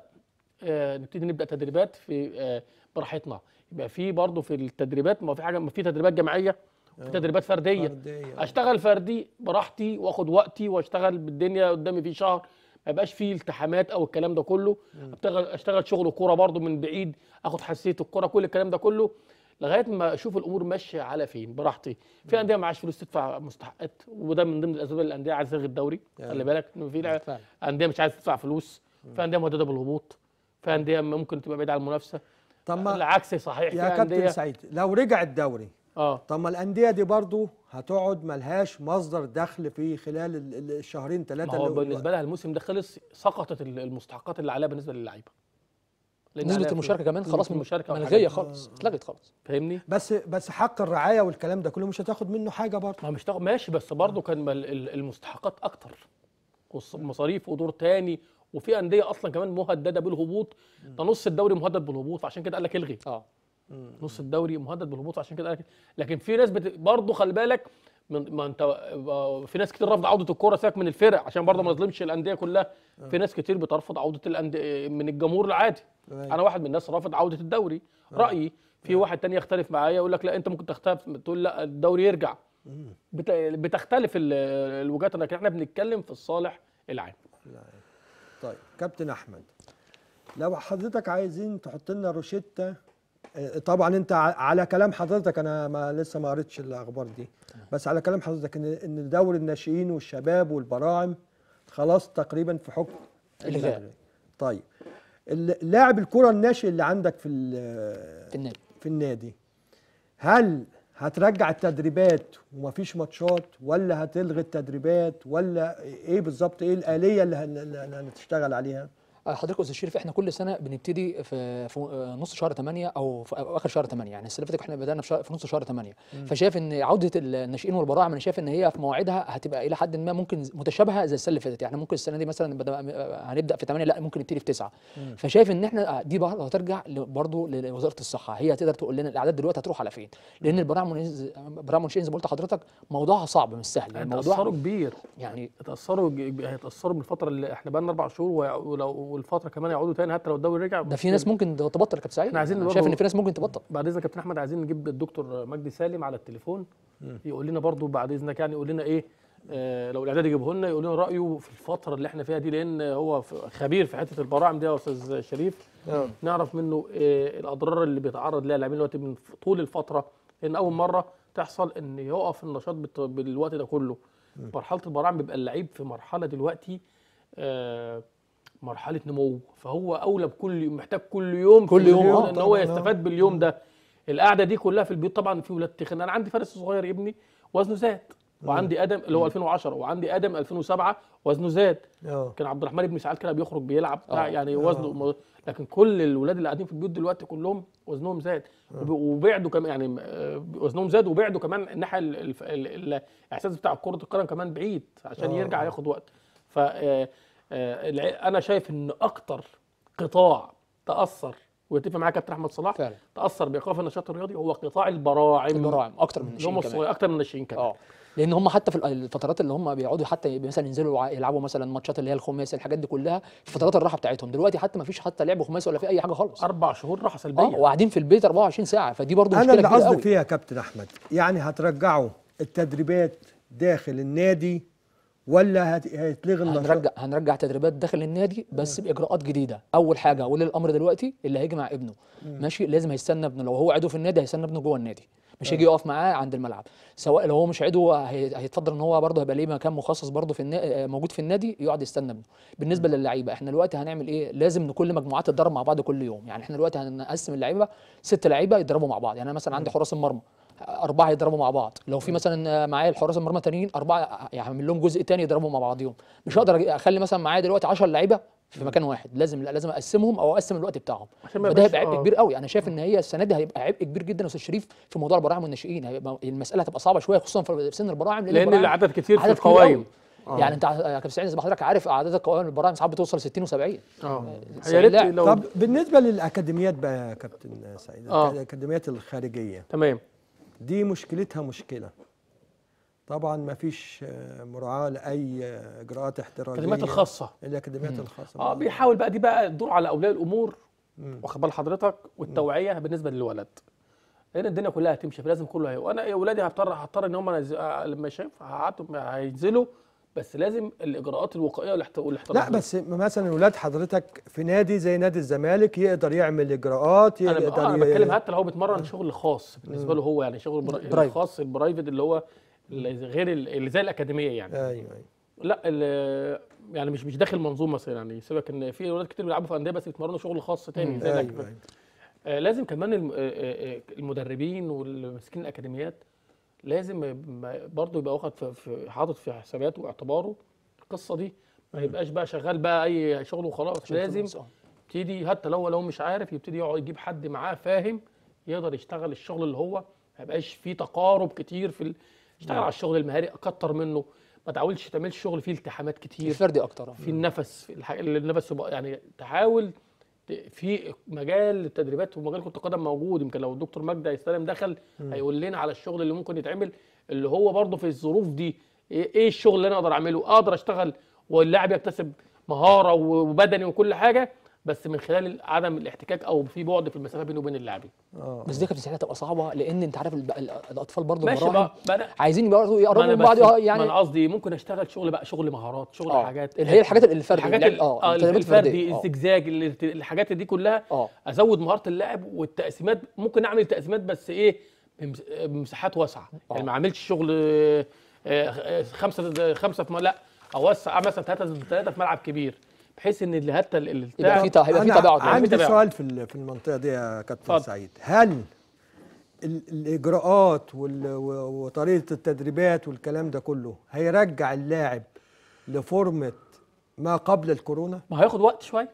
آه نبتدي نبدا تدريبات في آه براحتنا. يبقى في برضه في التدريبات ما في حاجه ما في تدريبات جماعيه وفي تدريبات فرديه. فردية. اشتغل فردي براحتي واخد وقتي واشتغل بالدنيا قدامي في شهر ما يبقاش فيه التحامات او الكلام ده كله. اشتغل اشتغل شغل كوره برضه من بعيد اخد حساسيه الكوره كل الكلام ده كله لغايه ما اشوف الامور ماشيه على فين براحتي. في انديه معاش فلوس تدفع مستحقات وده من ضمن الاسباب اللي الانديه عايزه تلغي الدوري. خلي بالك انه في لع- فعلا. انديه مش عايزه تدفع فلوس. في انديه مهدده بالهبوط. في انديه ممكن تبقى بعيده عن المنافسه. طب ما العكس صحيح يا في كابتن انديه سعيد لو رجع الدوري اه طب ما الانديه دي برضو هتقعد ملهاش مصدر دخل في خلال ال- ال- الشهرين ما ثلاثه هو بالنسبه لها الموسم ده خلص سقطت ال- المستحقات اللي عليها بالنسبه للعيبه. لأن نسبه عليها المشاركه كمان نسبة خلاص المشاركة ملغيه وحاجات. خالص اتلغت خالص. فاهمني؟ بس بس حق الرعايه والكلام ده كله مش هتاخد منه حاجه برضه. ما مش تاخد ماشي بس برضه كان ال- ال- المستحقات اكتر مصاريف ودور تاني وفي انديه اصلا كمان مهدده بالهبوط. ده نص الدوري مهدد بالهبوط فعشان كده قال لك الغي. اه نص الدوري مهدد بالهبوط عشان كده قال لك. لكن في ناس بت... برضه خلي بالك من ما انت في ناس كتير رافضه عوده الكوره سيبك من الفرق عشان برضه ما نظلمش الانديه كلها. في ناس كتير بترفض عوده الانديه من الجمهور العادي. أيوة. انا واحد من الناس رافض عوده الدوري. رايي في واحد تاني يختلف معايا يقول لك لا انت ممكن تختلف تقول لا الدوري يرجع. بت... بتختلف ال- الوجهات لكن احنا بنتكلم في الصالح العام. طيب كابتن احمد لو حضرتك عايزين تحط لنا روشته آه، طبعا انت ع- على كلام حضرتك انا ما لسه ما قريتش الاخبار دي بس على كلام حضرتك ان ان دوري الناشئين والشباب والبراعم خلاص تقريبا في حكم الغاء. المغرب. طيب اللاعب الكره الناشئ اللي عندك في في النادي في النادي، هل هترجع التدريبات ومفيش ماتشات، ولا هتلغي التدريبات، ولا ايه بالظبط؟ ايه الآلية اللي هن- اللي هنشتغل عليها؟ حضرتك يا استاذ شريف، احنا كل سنه بنبتدي في, في نص شهر ثمانية او في اخر شهر ثمانية، يعني السنه اللي فاتت احنا بدانا في, شهر في نص شهر ثمانية. فشايف ان عوده الناشئين والبراعم انا شايف ان هي في مواعيدها هتبقى الى حد ما ممكن متشابهه زي السنه اللي فاتت، يعني ممكن السنه دي مثلا بدأ هنبدا في ثمانية، لا ممكن نبتدي في تسعة. فشايف ان احنا دي برضه هترجع برضه لوزاره الصحه، هي هتقدر تقول لنا الاعداد دلوقتي هتروح على فين، لان البراعم البراعم زي ما قلت لحضرتك موضوعها صعب مش سهل، يعني الموضوع هيتأثروا كبير، يعني هيتأثروا هيتأثروا بالفترة اللي احنا بقى لنا أربع شهور، ولو والفترة كمان يعودوا تاني حتى لو الدوري رجع. ده في ناس ممكن تبطل يا كابتن سعيد، احنا عايزين أنا برضه- شايف ان في ناس ممكن تبطل. بعد اذنك يا كابتن احمد عايزين نجيب الدكتور مجدي سالم على التليفون يقول لنا برضو بعد اذنك، يعني يقول لنا ايه، آه لو الاعداد يجيبه لنا يقول لنا رايه في الفتره اللي احنا فيها دي، لان هو ف- خبير في حته البراعم دي يا استاذ شريف. آه. نعرف منه آه الاضرار اللي بيتعرض لها اللاعبين دلوقتي من ف- طول الفتره، لان اول مره تحصل ان يقف النشاط بالت- بالوقت ده كله. مرحله البراعم بيبقى اللعيب في مرحله دلوقتي آه مرحله نمو، فهو اولى بكل محتاج كل يوم كل في يوم، اليوم آه، ان هو طبعاً، آه. يستفاد باليوم ده. القعده دي كلها في البيوت طبعا في ولاد تخن، انا عندي فارس صغير ابني وزنه زاد، وعندي ادم اللي هو ألفين وعشرة، وعندي ادم ألفين وسبعة وزنه زاد. اه كان عبد الرحمن ابني ساعات كده بيخرج بيلعب بتاع آه. يعني وزنه م... لكن كل الولاد اللي قاعدين في البيوت دلوقتي كلهم وزنهم زاد، وب- وبعدوا كمان يعني آه، وزنهم زاد وبعدوا كمان الناحيه ال- ال- ال- الاحساس بتاع كره القدم كمان بعيد عشان آه. يرجع ياخد وقت. ف آه، آه، الع- انا شايف ان اكتر قطاع تاثر، ويتفق معاك كابتن احمد صلاح، فعلا تاثر بايقاف النشاط الرياضي هو قطاع البراعم. البراعم اكتر من اللي هم الناشئين الصغير كمان. اكتر من الناشئين كمان. اه لان هم حتى في الفترات اللي هم بيقعدوا حتى مثلا ينزلوا يلع- يلعبوا مثلا ماتشات اللي هي الخماسي، الحاجات دي كلها في فترات الراحه بتاعتهم. دلوقتي حتى ما فيش حتى لعب خماسي ولا في اي حاجه خالص. اربع شهور راحه سلبيه. اه وقاعدين في البيت أربعة وعشرين ساعه، فدي برضو انا مشكله اللي كبيره قصدي قوي. فيها يا كابتن احمد، يعني هترجعوا التدريبات داخل النادي، ولا هت- هيتلغي النشاط؟ هنرجع هنرجع تدريبات داخل النادي بس باجراءات جديده. اول حاجه ولي الامر دلوقتي اللي هيجي مع ابنه ماشي لازم هيستنى ابنه، لو هو عضو في النادي هيستنى ابنه جوه النادي، مش هيجي يقف معاه عند الملعب. سواء لو هو مش عضو هي- هيتفضل ان هو برضه هيبقى ليه مكان مخصص برضه في النا... موجود في النادي يقعد يستنى ابنه. بالنسبه للعيبه احنا دلوقتي هنعمل ايه؟ لازم إن كل مجموعات تتدرب مع بعض كل يوم، يعني احنا دلوقتي هنقسم اللعيبه ست لعيبه يتدربوا مع بعض. يعني انا مثلا عندي حراس المرمى اربعه يضربوا مع بعض، لو في مثلا معايا الحراس المرمى تانيين اربعه يعمل لهم جزء تاني يضربوا مع بعضيهم. مش هقدر اخلي مثلا معايا دلوقتي عشرة لعيبه في مكان واحد، لازم لا لازم اقسمهم او اقسم الوقت بتاعهم. عشان ما فده يبقاش- هيبقى عبء آه. كبير قوي. انا شايف ان هي السنه دي هيبقى عبء كبير جدا يا استاذ شريف في موضوع البراعم والناشئين، هيبقى المساله هتبقى صعبه شويه خصوصا في سن البراعم، لان البراعم العدد كتير في عدد كبير القوائم. قوي. يعني انت يا كابتن سعيد زي ما حضرتك عارف اعداد القوائم البراعم ساعات بتوصل ستين وسبعين. اه سعيد يا ريت لا. لو طب بالنسبه للاكاديميات بقى يا كابتن سعيد، آه. الاكاديميات الخارجيه تمام. دي مشكلتها مشكله، طبعا ما فيش آه، مراعاه لاي آه، اجراءات احترازيه. الخدمات الخاصه الاكاديميات الخاصه اه بيحاول بقى دي بقى الدور على اولياء الامور، واخد بال حضرتك، والتوعيه بالنسبه للولد، لان الدنيا كلها هتمشي فلازم كله هي. وانا يا اولادي هضطر هضطر ان هم نز- آه، لما شايف هقعدهم هينزلوا، بس لازم الاجراءات الوقائيه والاحت- والاحترازيه. لا بس مثلا ولاد حضرتك في نادي زي نادي الزمالك يقدر يعمل اجراءات، انا ب- يقدر آه انا ي- بتكلم حتى لو هو بيتمرن شغل خاص بالنسبه له هو، يعني شغل برا- برايفت. الخاص البرايفت اللي هو اللي غير ال- اللي زي الاكاديميه يعني. ايوه ايوه لا ال- يعني مش مش داخل منظومه مثلا، يعني سيبك ان في ولاد كتير بيلعبوا في انديه بس بيتمرنوا شغل خاص تاني زي ايوه الأكاديمية. ايوه آه لازم كمان الم- آه، آه، آه، المدربين واللي ماسكين الاكاديميات لازم ما- برضه يبقى واخد في- في حاطط في حساباته واعتباره القصه دي، ما يبقاش بقى شغال بقى اي شغل وخلاص. لازم يبتدي حتى لو لو مش عارف يبتدي يقعد يجيب حد معاه فاهم يقدر يشتغل الشغل اللي هو ما يبقاش فيه تقارب كتير في ال... اشتغل على الشغل المهاري اكتر منه، ما تحاولش تعملش شغل فيه التحامات كتير الفردي اكتر. في النفس، في الح... النفس يبقى يعني تحاول ت- في مجال للتدريبات ومجال كرة القدم موجود. يمكن لو الدكتور مجدي هيستلم دخل هيقول لنا على الشغل اللي ممكن يتعمل، اللي هو برضه في الظروف دي ايه إيه الشغل اللي انا اقدر اعمله، اقدر اشتغل واللاعب يكتسب مهاره وبدني وكل حاجه، بس من خلال عدم الاحتكاك او في بعد في المسافه بينه وبين اللاعبين. اه بس دي كانت ساعتها تبقى صعبه لان انت عارف الب- ال- الاطفال برضه ماشي البراعم بقى, بقى عايزين برضه ما يقربوا انا من بعض بس آه، يعني ما انا يعني قصدي ممكن اشتغل شغل بقى شغل مهارات، شغل اه حاجات اللي هي الحاجات الفرديه الحاجات اللعب- ال- اه اه التدريبات الفردي الفرديه آه. الزجزاج اللي- الحاجات دي كلها اه ازود مهاره اللاعب والتقسيمات. ممكن اعمل تقسيمات بس ايه بمس- بمساحات واسعه، يعني آه. ما اعملش شغل آه، آه، خمسه ضد خمسه في م- لا اوسع مثلا ثلاثه ضد ثلاثه في ملعب كبير، بحيث ان اللي حتى ال- يبقى في البتاع تا- هيبقى في أنا تباعد يعني. عندي تباعد. سؤال في ال- في المنطقه دي يا كابتن اتفضل. سعيد. هل ال- الاجراءات وال- و- وطريقه التدريبات والكلام ده كله هيرجع اللاعب لفورمه ما قبل الكورونا؟ ما هياخد وقت شويه،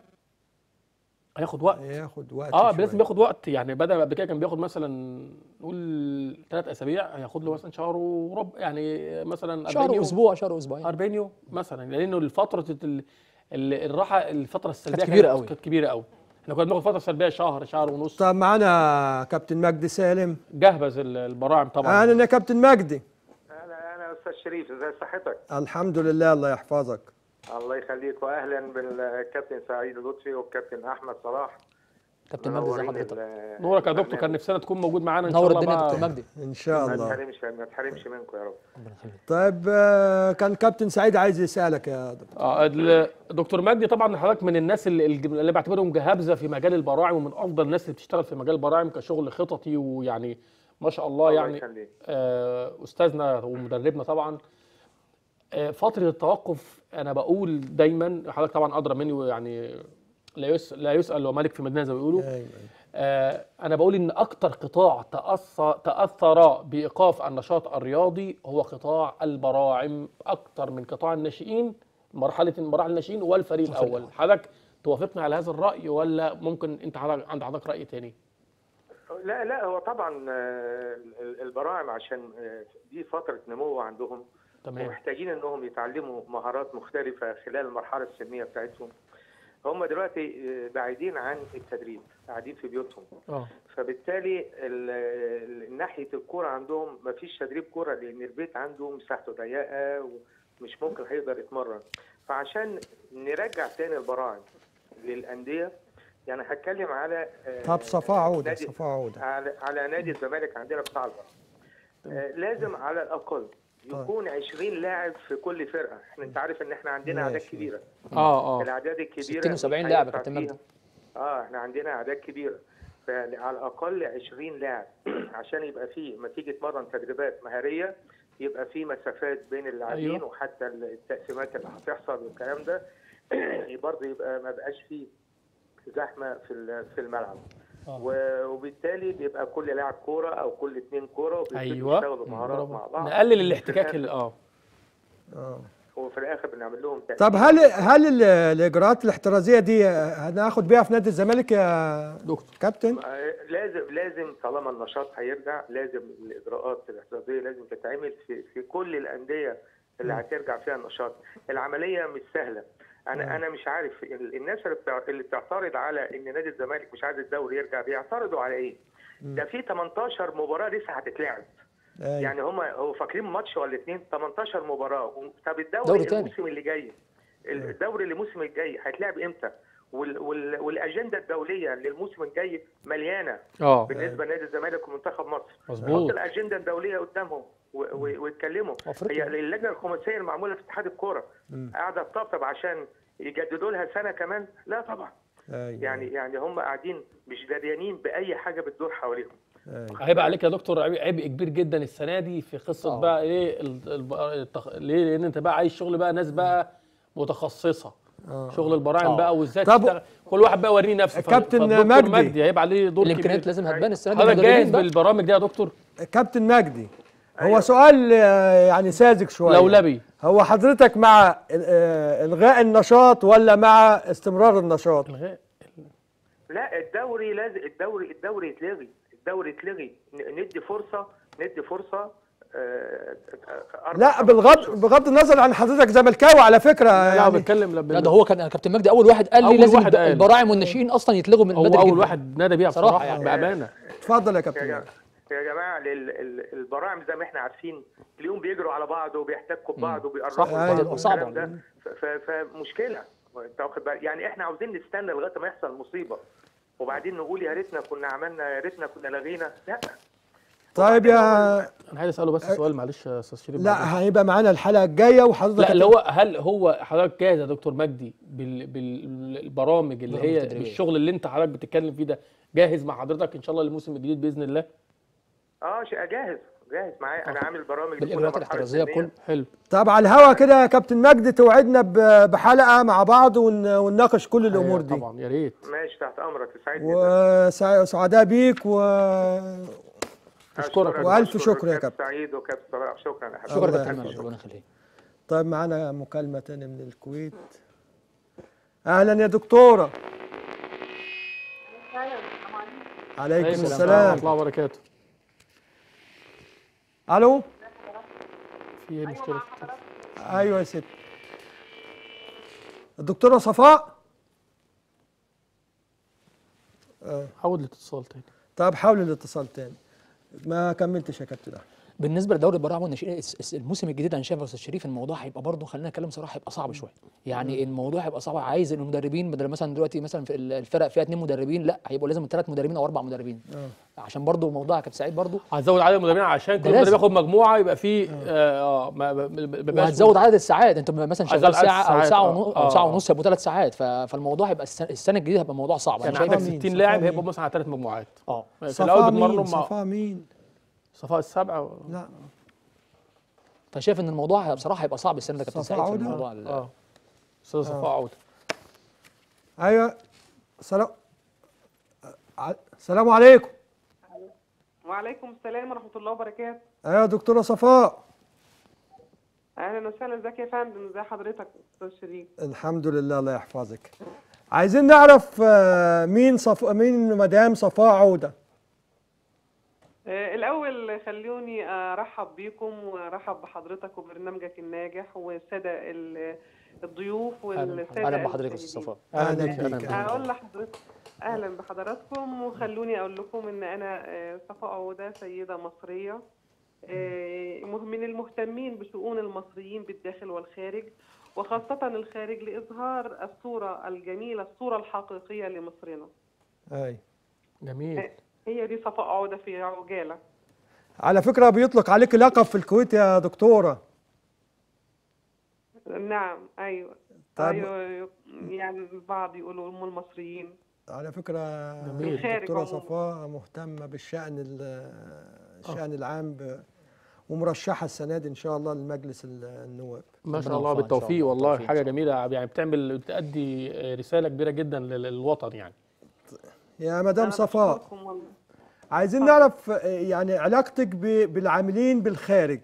هياخد وقت. هياخد وقت اه شوية. لازم ياخد وقت، يعني بدل ما قبل كده كان بياخد مثلا نقول ثلاث اسابيع، هياخد له مثلا شهر وربع، يعني مثلا شهر أربعين يوم، واسبوع، شهر واسبوعين. أربعين يوم مثلا، لانه الفتره ال- ال- الراحه، الفتره السلبيه كانت كبيرة كانت- قوي. كانت كبيره قوي. احنا كنا بناخد فتره سلبيه شهر، شهر ونص. طب معانا كابتن مجدي سالم. جهبذ ال- البراعم طبعا. اهلا يا كابتن مجدي. اهلا انا استاذ شريف، ازي صحتك؟ الحمد لله، الله يحفظك. الله يخليك، واهلا بالكابتن سعيد لطفي والكابتن احمد صلاح. كابتن مجدي ازي منورين حضرتك؟ ال- نورك يا دكتور، كان البرنامج. نفسنا تكون موجود معانا ان شاء نور الله الدنيا يا بقى. دكتور مجدي. ان شاء ما الله. تحرمش ما تحرمش منكم يا رب. ربنا يخليك. طيب آه، كان كابتن سعيد عايز يسالك يا دكتور. اه ال- دكتور مجدي طبعا حضرتك من الناس اللي, اللي بعتبرهم جهابذه في مجال البراعم، ومن افضل الناس اللي بتشتغل في مجال البراعم كشغل خططي، ويعني ما شاء الله الله يعني يخليك. آه استاذنا ومدربنا طبعا. آه فتره التوقف انا بقول دايما، حضرتك طبعا ادرى مني، ويعني لا يسال لا يسال وملك في مدينه زي ما بيقولوا. أيوة. آه انا بقول ان اكتر قطاع تاثر تاثر بايقاف النشاط الرياضي هو قطاع البراعم، اكتر من قطاع الناشئين، مرحله مراحل الناشئين والفريق والفريق الاول. حضرتك توافقني على هذا الراي، ولا ممكن انت حضرتك عند حضرتك راي تاني؟ لا لا هو طبعا آه، البراعم عشان آه، دي فتره نمو عندهم، تمام. ومحتاجين انهم يتعلموا مهارات مختلفه خلال المرحله السنيه بتاعتهم. هم دلوقتي آه، بعيدين عن التدريب، قاعدين في بيوتهم. اه فبالتالي ال- ال- ناحيه الكوره عندهم ما فيش تدريب كوره، لان البيت عنده مساحته ضيقه ومش ممكن هيقدر يتمرن. فعشان نرجع تاني البراعم للانديه، يعني هتكلم على آه، طب صفاء عوده، نادي- صفاء عوده. على على نادي الزمالك عندنا بتاع البراعم. آه، لازم على الاقل يكون عشرين لاعب في كل فرقه. احنا انت عارف ان احنا عندنا اعداد ماشي. كبيره. اه اه الاعداد الكبيره ستين وسبعين مش لاعب يا هينفع كابتن فيها. مجدي. اه احنا عندنا اعداد كبيره، فعلى الاقل عشرين لاعب عشان يبقى فيه لما تيجي تمرن تدريبات مهاريه، يبقى فيه مسافات بين اللاعبين. أيوه. وحتى التقسيمات اللي هتحصل والكلام ده برضه يبقى ما بقاش فيه زحمه في ال- في الملعب. آه. و- وبالتالي بيبقى كل لاعب كوره او كل اتنين كوره وبيبتدوا ايوه يشتغلوا مهارات برافو. مع بعض. نقلل الاحتكاك ال- اه اه وفي الاخر بنعمل لهم طب تقسيم. هل هل ال- الاجراءات الاحترازيه دي هناخد بيها في نادي الزمالك يا دكتور؟ كابتن؟ آه، لازم لازم طالما النشاط هيرجع، لازم الاجراءات الاحترازيه لازم تتعمل في في كل الانديه اللي هترجع فيها النشاط. العمليه مش سهله. انا انا مش عارف ال- الناس اللي بتع- اللي بتعترض على ان نادي الزمالك مش عايز الدوري يرجع، بيعترضوا على ايه؟ ده في تمنتاشر مباراه لسه هتتلعب. أيوة. يعني هم هو فاكرين ماتش ولا اتنين؟ تمنتاشر مباراه. طب الدوري دوري تاني. الموسم اللي جاي، الدوري الموسم الجاي هيتلعب امتى؟ وال وال والاجنده الدوليه للموسم الجاي مليانه اه بالنسبه لنادي الزمالك ومنتخب مصر. مظبوط. حط الاجنده الدوليه قدامهم و- و- ويتكلموا. أفريقيا. هي اللجنه الخماسيه المعموله في اتحاد الكوره قاعده تطبطب عشان يجددوا لها سنه كمان؟ لا طبعا. أيوة. يعني يعني هم قاعدين مش داريانين باي حاجه بتدور حواليهم. أيوة. هيبقى عليك يا دكتور عبء عبء كبير جدا السنه دي في قصه آه. بقى ايه ال- ال- التخ... ليه؟ لان انت بقى عايز شغل بقى ناس بقى متخصصه. آه. شغل البراعم آه. بقى، وازاي طب- تشتغل كل واحد بقى وريني نفسه. ف- كابتن فالدكتور مجدي. مجدي هيبقى عليه دور الامكانيات كبير. لازم هتبان السنه دي. حضرتك المدربين جاهز بقى. بالبرامج دي يا دكتور؟ كابتن مجدي، هو أيوة. سؤال آه، يعني ساذج شويه. لولبي. هو حضرتك مع آه، الغاء النشاط ولا مع استمرار النشاط؟ الغاء. لا الدوري لازم الدوري الدوري يتلغي، الدوري يتلغي. ن- ندي فرصه ندي فرصه آه، آه، أربع- لا خمس بغض أشهر. بغض النظر عن حضرتك زملكاوي على فكره لا يعني. بتكلم لا لا ده هو كان كابتن مجدي اول واحد قال لي أول لازم واحد الب- قال. البراعم والناشئين اصلا يتلغوا من هو بدري اول جدا. واحد نادى بيها صراحة بصراحه يعني. بامانه. اتفضل يا يا كابتن جماعه مجدي. يا جماعه لل- ال- البراعم زي ما احنا عارفين اليوم بيجروا على بعض وبيحتكوا ببعض وبيقربوا صح، لبعض أيوة. صعبة. والكلام ده. ف- ف- فمشكله. انت واخد بالك؟ يعني احنا عاوزين نستنى لغايه ما يحصل مصيبه وبعدين نقول يا ريتنا كنا عملنا، يا ريتنا كنا لغينا. لا طيب يا انا عايز اساله بس سؤال معلش يا استاذ شريف. معلش. لا هيبقى معانا الحلقه الجايه وحضرتك لا اللي هو هل هو حضرتك جاهز يا دكتور مجدي بال... بالبرامج اللي برامج هي تدريبية. بالشغل اللي انت حضرتك بتتكلم فيه ده، جاهز مع حضرتك ان شاء الله للموسم الجديد باذن الله؟ اه شيء جاهز جاهز معايا، انا عامل برامج بالاجراءات الاحترازيه كل حلو. طب على الهوا كده يا كابتن مجدي توعدنا ب- بحلقه مع بعض ون- ونناقش كل الامور دي. طبعا يا ريت. ماشي تحت امرك، تساعدني ده. وسعداء بيك و أشكرك. وألف أشكر شكر يا كابتن كابتن. سعيد وكابتن صلاح، شكرا يا حبيبي. شكرا الله يا يحفظك. كابتن، ربنا يخليك. طيب معانا مكالمه تانية من الكويت. اهلا يا دكتوره. عليكم عليكم السلام. ورحمه الله وبركاته. الو. في ايه مشكله؟ ايوه يا ست. الدكتوره صفاء. حاول الاتصال تاني. طب حاول الاتصال تاني. ما كملتش يا كابتن احمد. بالنسبه لدوري البراعم والناشئين الس- الموسم الجديد انا شايف يا استاذ شريف الموضوع هيبقى برضه، خلينا نتكلم صراحه، هيبقى صعب شويه. يعني الموضوع هيبقى صعب، عايز المدربين بدل مثلا دلوقتي مثلا في الفرق فيها اثنين مدربين، لا هيبقوا لازم ثلاث مدربين او اربع مدربين. اه عشان برضه موضوع يا كابتن سعيد برضه، هتزود عدد المدربين عشان كل لازم. مدرب ياخد مجموعه يبقى فيه اه ما ما- ما بيبقاش وهتزود عدد الساعات. انت مثلا هتزود شغال عدد ساعه او الساعات، ساعه آه. ونص او آه. ساعه ونص يبقوا ثلاث ساعات. ف- فالموضوع هيبقى السنه, السنة الجديده هيبقى موضوع صعب. يعني انا شايف عندك مين؟ ستين صفاء لاعب مين؟ هيبقوا مثلا على ثلاث مجموعات. اه في الاول صفاء بتمرنوا مين؟ مع صفاء مين؟ صفاء السبعه. لا فشايف ان الموضوع بصراحه هيبقى صعب السنه ده يا كابتن صفاء سعيد في عودة؟ الموضوع ال- اه استاذ صفاء عوده. ايوه. سلام. ع- السلام عليكم. وعليكم السلام ورحمة الله وبركاته. ايوه دكتوره صفاء. أهلا وسهلا، ازيك يا فندم؟ ازي حضرتك أستاذ شريف؟ الحمد لله الله يحفظك. عايزين نعرف آه، مين صف... مين مدام صفاء عوده. آه، الأول خلوني أرحب بيكم وأرحب بحضرتك وبرنامجك الناجح والسادة ال- الضيوف والسادة اهلا بحضرتك يا استاذ المشاهدين. صفاء. اهلا بيك، أهلا بيك. بيك. أقول لحضرتك أهلا بحضراتكم، وخلوني أقول لكم إن أنا آه، صفاء عودة سيدة مصرية آه، من المهتمين بشؤون المصريين بالداخل والخارج، وخاصة الخارج، لإظهار الصورة الجميلة، الصورة الحقيقية لمصرنا. اي جميل. هي دي صفاء عودة في عجالة. على فكره بيطلق عليك لقب في الكويت يا دكتوره. نعم أيوة. طب- أيوة يعني البعض يقولوا أم المصريين. على فكره جميل. الخارج دكتوره عموماً. صفاء مهتمه بالشان ال- الشان العام ب... ومرشحه السنه دي ان شاء الله لمجلس ال- النواب. ما شاء ربنا الله يوفقها إن شاء بالتوفيق، الله، والله بالتوفيق إن حاجه شاء الله. جميله، يعني بتعمل بتأدي رساله كبيره جدا لل- للوطن يعني. يا مدام أنا صفاء، بشكركم والله. عايزين نعرف آه، يعني علاقتك ب- بالعاملين بالخارج.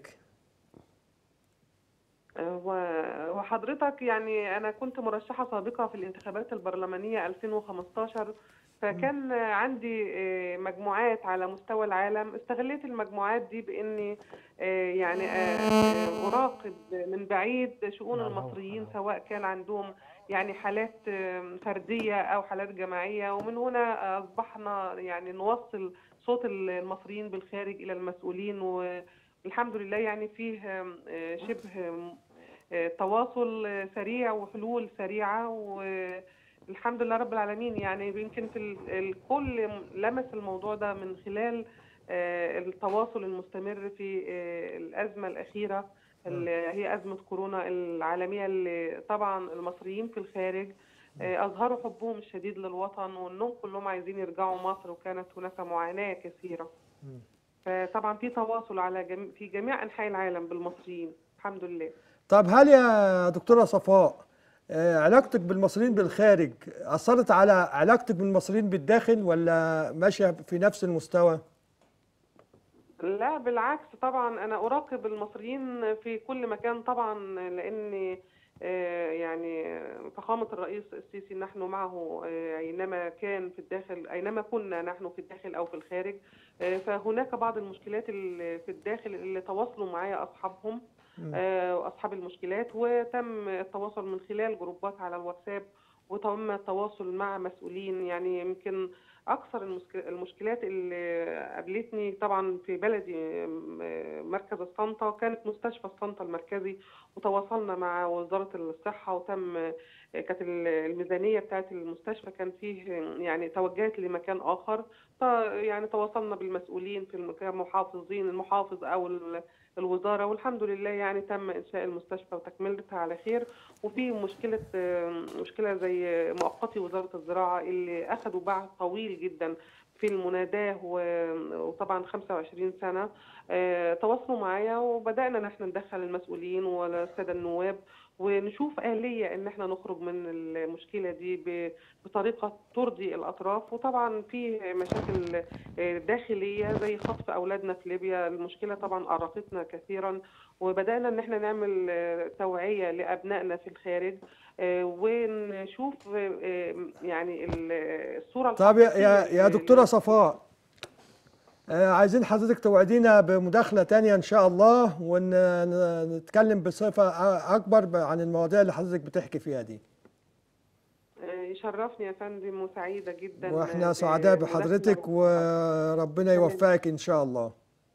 و- وحضرتك يعني أنا كنت مرشحة سابقة في الانتخابات البرلمانية ألفين وخمستاشر، فكان عندي آه، مجموعات على مستوى العالم. استغليت المجموعات دي بإني آه، يعني آه، آه، أراقب من بعيد شؤون المصريين، سواء كان عندهم يعني حالات آه، فردية أو حالات جماعية، ومن هنا أصبحنا يعني نوصل صوت المصريين بالخارج إلى المسؤولين. والحمد لله يعني فيه آه، شبه آه، تواصل آه، سريع وحلول سريعة، والحمد لله رب العالمين. يعني يمكن في ال- الكل لمس الموضوع ده من خلال آه، التواصل المستمر في آه، الأزمة الأخيرة اللي هي أزمة كورونا العالمية، اللي طبعا المصريين في الخارج آه، أظهروا حبهم الشديد للوطن، وأنهم كلهم عايزين يرجعوا مصر، وكانت هناك معاناة كثيرة. فطبعا في تواصل على جم... في جميع أنحاء العالم بالمصريين الحمد لله. طب هل يا دكتورة صفاء آه، علاقتك بالمصريين بالخارج أثرت على علاقتك بالمصريين بالداخل ولا ماشية في نفس المستوى؟ لا بالعكس، طبعا أنا أراقب المصريين في كل مكان طبعا، لأن آه، يعني فخامة الرئيس السيسي نحن معه آه، أينما كان في الداخل، أينما كنا نحن في الداخل أو في الخارج. آه، فهناك بعض المشكلات اللي في الداخل اللي تواصلوا معايا أصحابهم آه، وأصحاب المشكلات، وتم التواصل من خلال جروبات على الواتساب، وتم التواصل مع مسؤولين. يعني يمكن أكثر المشك- المشكلات اللي قابلتني طبعا في بلدي آه، مركز الصنطة، كانت مستشفى الصنطة المركزي، وتواصلنا مع وزارة الصحة، وتم آه، كانت الميزانية بتاعت المستشفى كان فيه آه، يعني توجهت لمكان آخر. ط- يعني تواصلنا بالمسؤولين في المكان، محافظين المحافظ أو ال- الوزاره، والحمد لله يعني تم انشاء المستشفى وتكملتها على خير. وفي مشكله مشكله زي مؤقتي وزاره الزراعه اللي اخذوا بعد طويل جدا في المناداه، وطبعا خمسة وعشرين سنه تواصلوا معايا، وبدانا نحن ندخل المسؤولين والساده النواب ونشوف آلية ان احنا نخرج من المشكله دي بطريقه ترضي الاطراف. وطبعا في مشاكل داخليه زي خطف اولادنا في ليبيا، المشكله طبعا ارقتنا كثيرا، وبدانا ان احنا نعمل توعيه لابنائنا في الخارج ونشوف يعني الصوره. طب يا يا دكتوره صفاء، عايزين حضرتك توعدينا بمداخلة تانية إن شاء الله، ونتكلم بصفة أكبر عن المواضيع اللي حضرتك بتحكي فيها دي. يشرفني يا فندم وسعيدة جدا، وإحنا سعداء بحضرتك وربنا يوفقك إن شاء الله.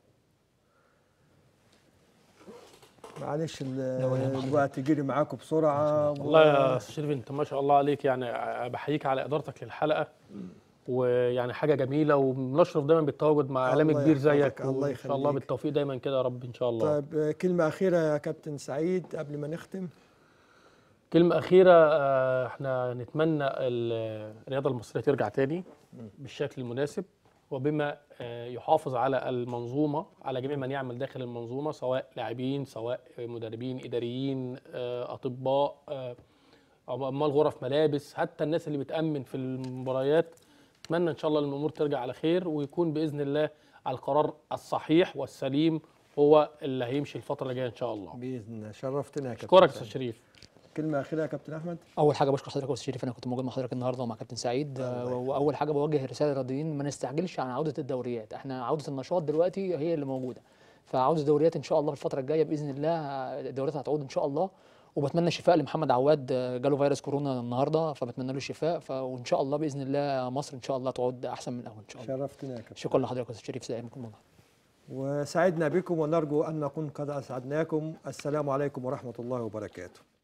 معلش الوقت جري معاكم بسرعة. والله يا أستاذ شريف أنت ما شاء الله عليك، يعني بحييك على إدارتك للحلقة، ويعني حاجه جميله، وبنشرف دايما بالتواجد مع اعلامي كبير زيك، وان شاء الله بالتوفيق دايما كده يا رب ان شاء الله. طيب كلمه اخيره يا كابتن سعيد قبل ما نختم. كلمه اخيره، احنا نتمنى الرياضه المصريه ترجع تاني بالشكل المناسب، وبما يحافظ على المنظومه، على جميع من يعمل داخل المنظومه، سواء لاعبين سواء مدربين اداريين اطباء عمال غرف ملابس، حتى الناس اللي بتامن في المباريات. اتمنى ان شاء الله ان الامور ترجع على خير، ويكون باذن الله القرار الصحيح والسليم هو اللي هيمشي الفتره اللي جايه ان شاء الله باذن الله. شرفتنا يا كابتن. اشكرك يا استاذ شريف. كلمه اخيره يا كابتن احمد. اول حاجه بشكر حضرتك يا استاذ شريف، انا كنت موجود مع حضرتك النهارده ومع كابتن سعيد. واول حاجه بوجه رساله للرياضيين، ما نستعجلش عن عوده الدوريات، احنا عوده النشاط دلوقتي هي اللي موجوده، فعوده الدوريات ان شاء الله في الفتره الجايه باذن الله الدوريات هتعود ان شاء الله. وبتمنى الشفاء لمحمد عواد، جاله فيروس كورونا النهارده، فبتمنى له الشفاء، وان شاء الله باذن الله مصر ان شاء الله تعود احسن من الاول ان شاء الله. شرفتنا يا كابتن. شكرا لحضرتك يا استاذ شريف، سلامكم الله. وسعدنا بكم ونرجو ان نكون قد اسعدناكم. السلام عليكم ورحمه الله وبركاته.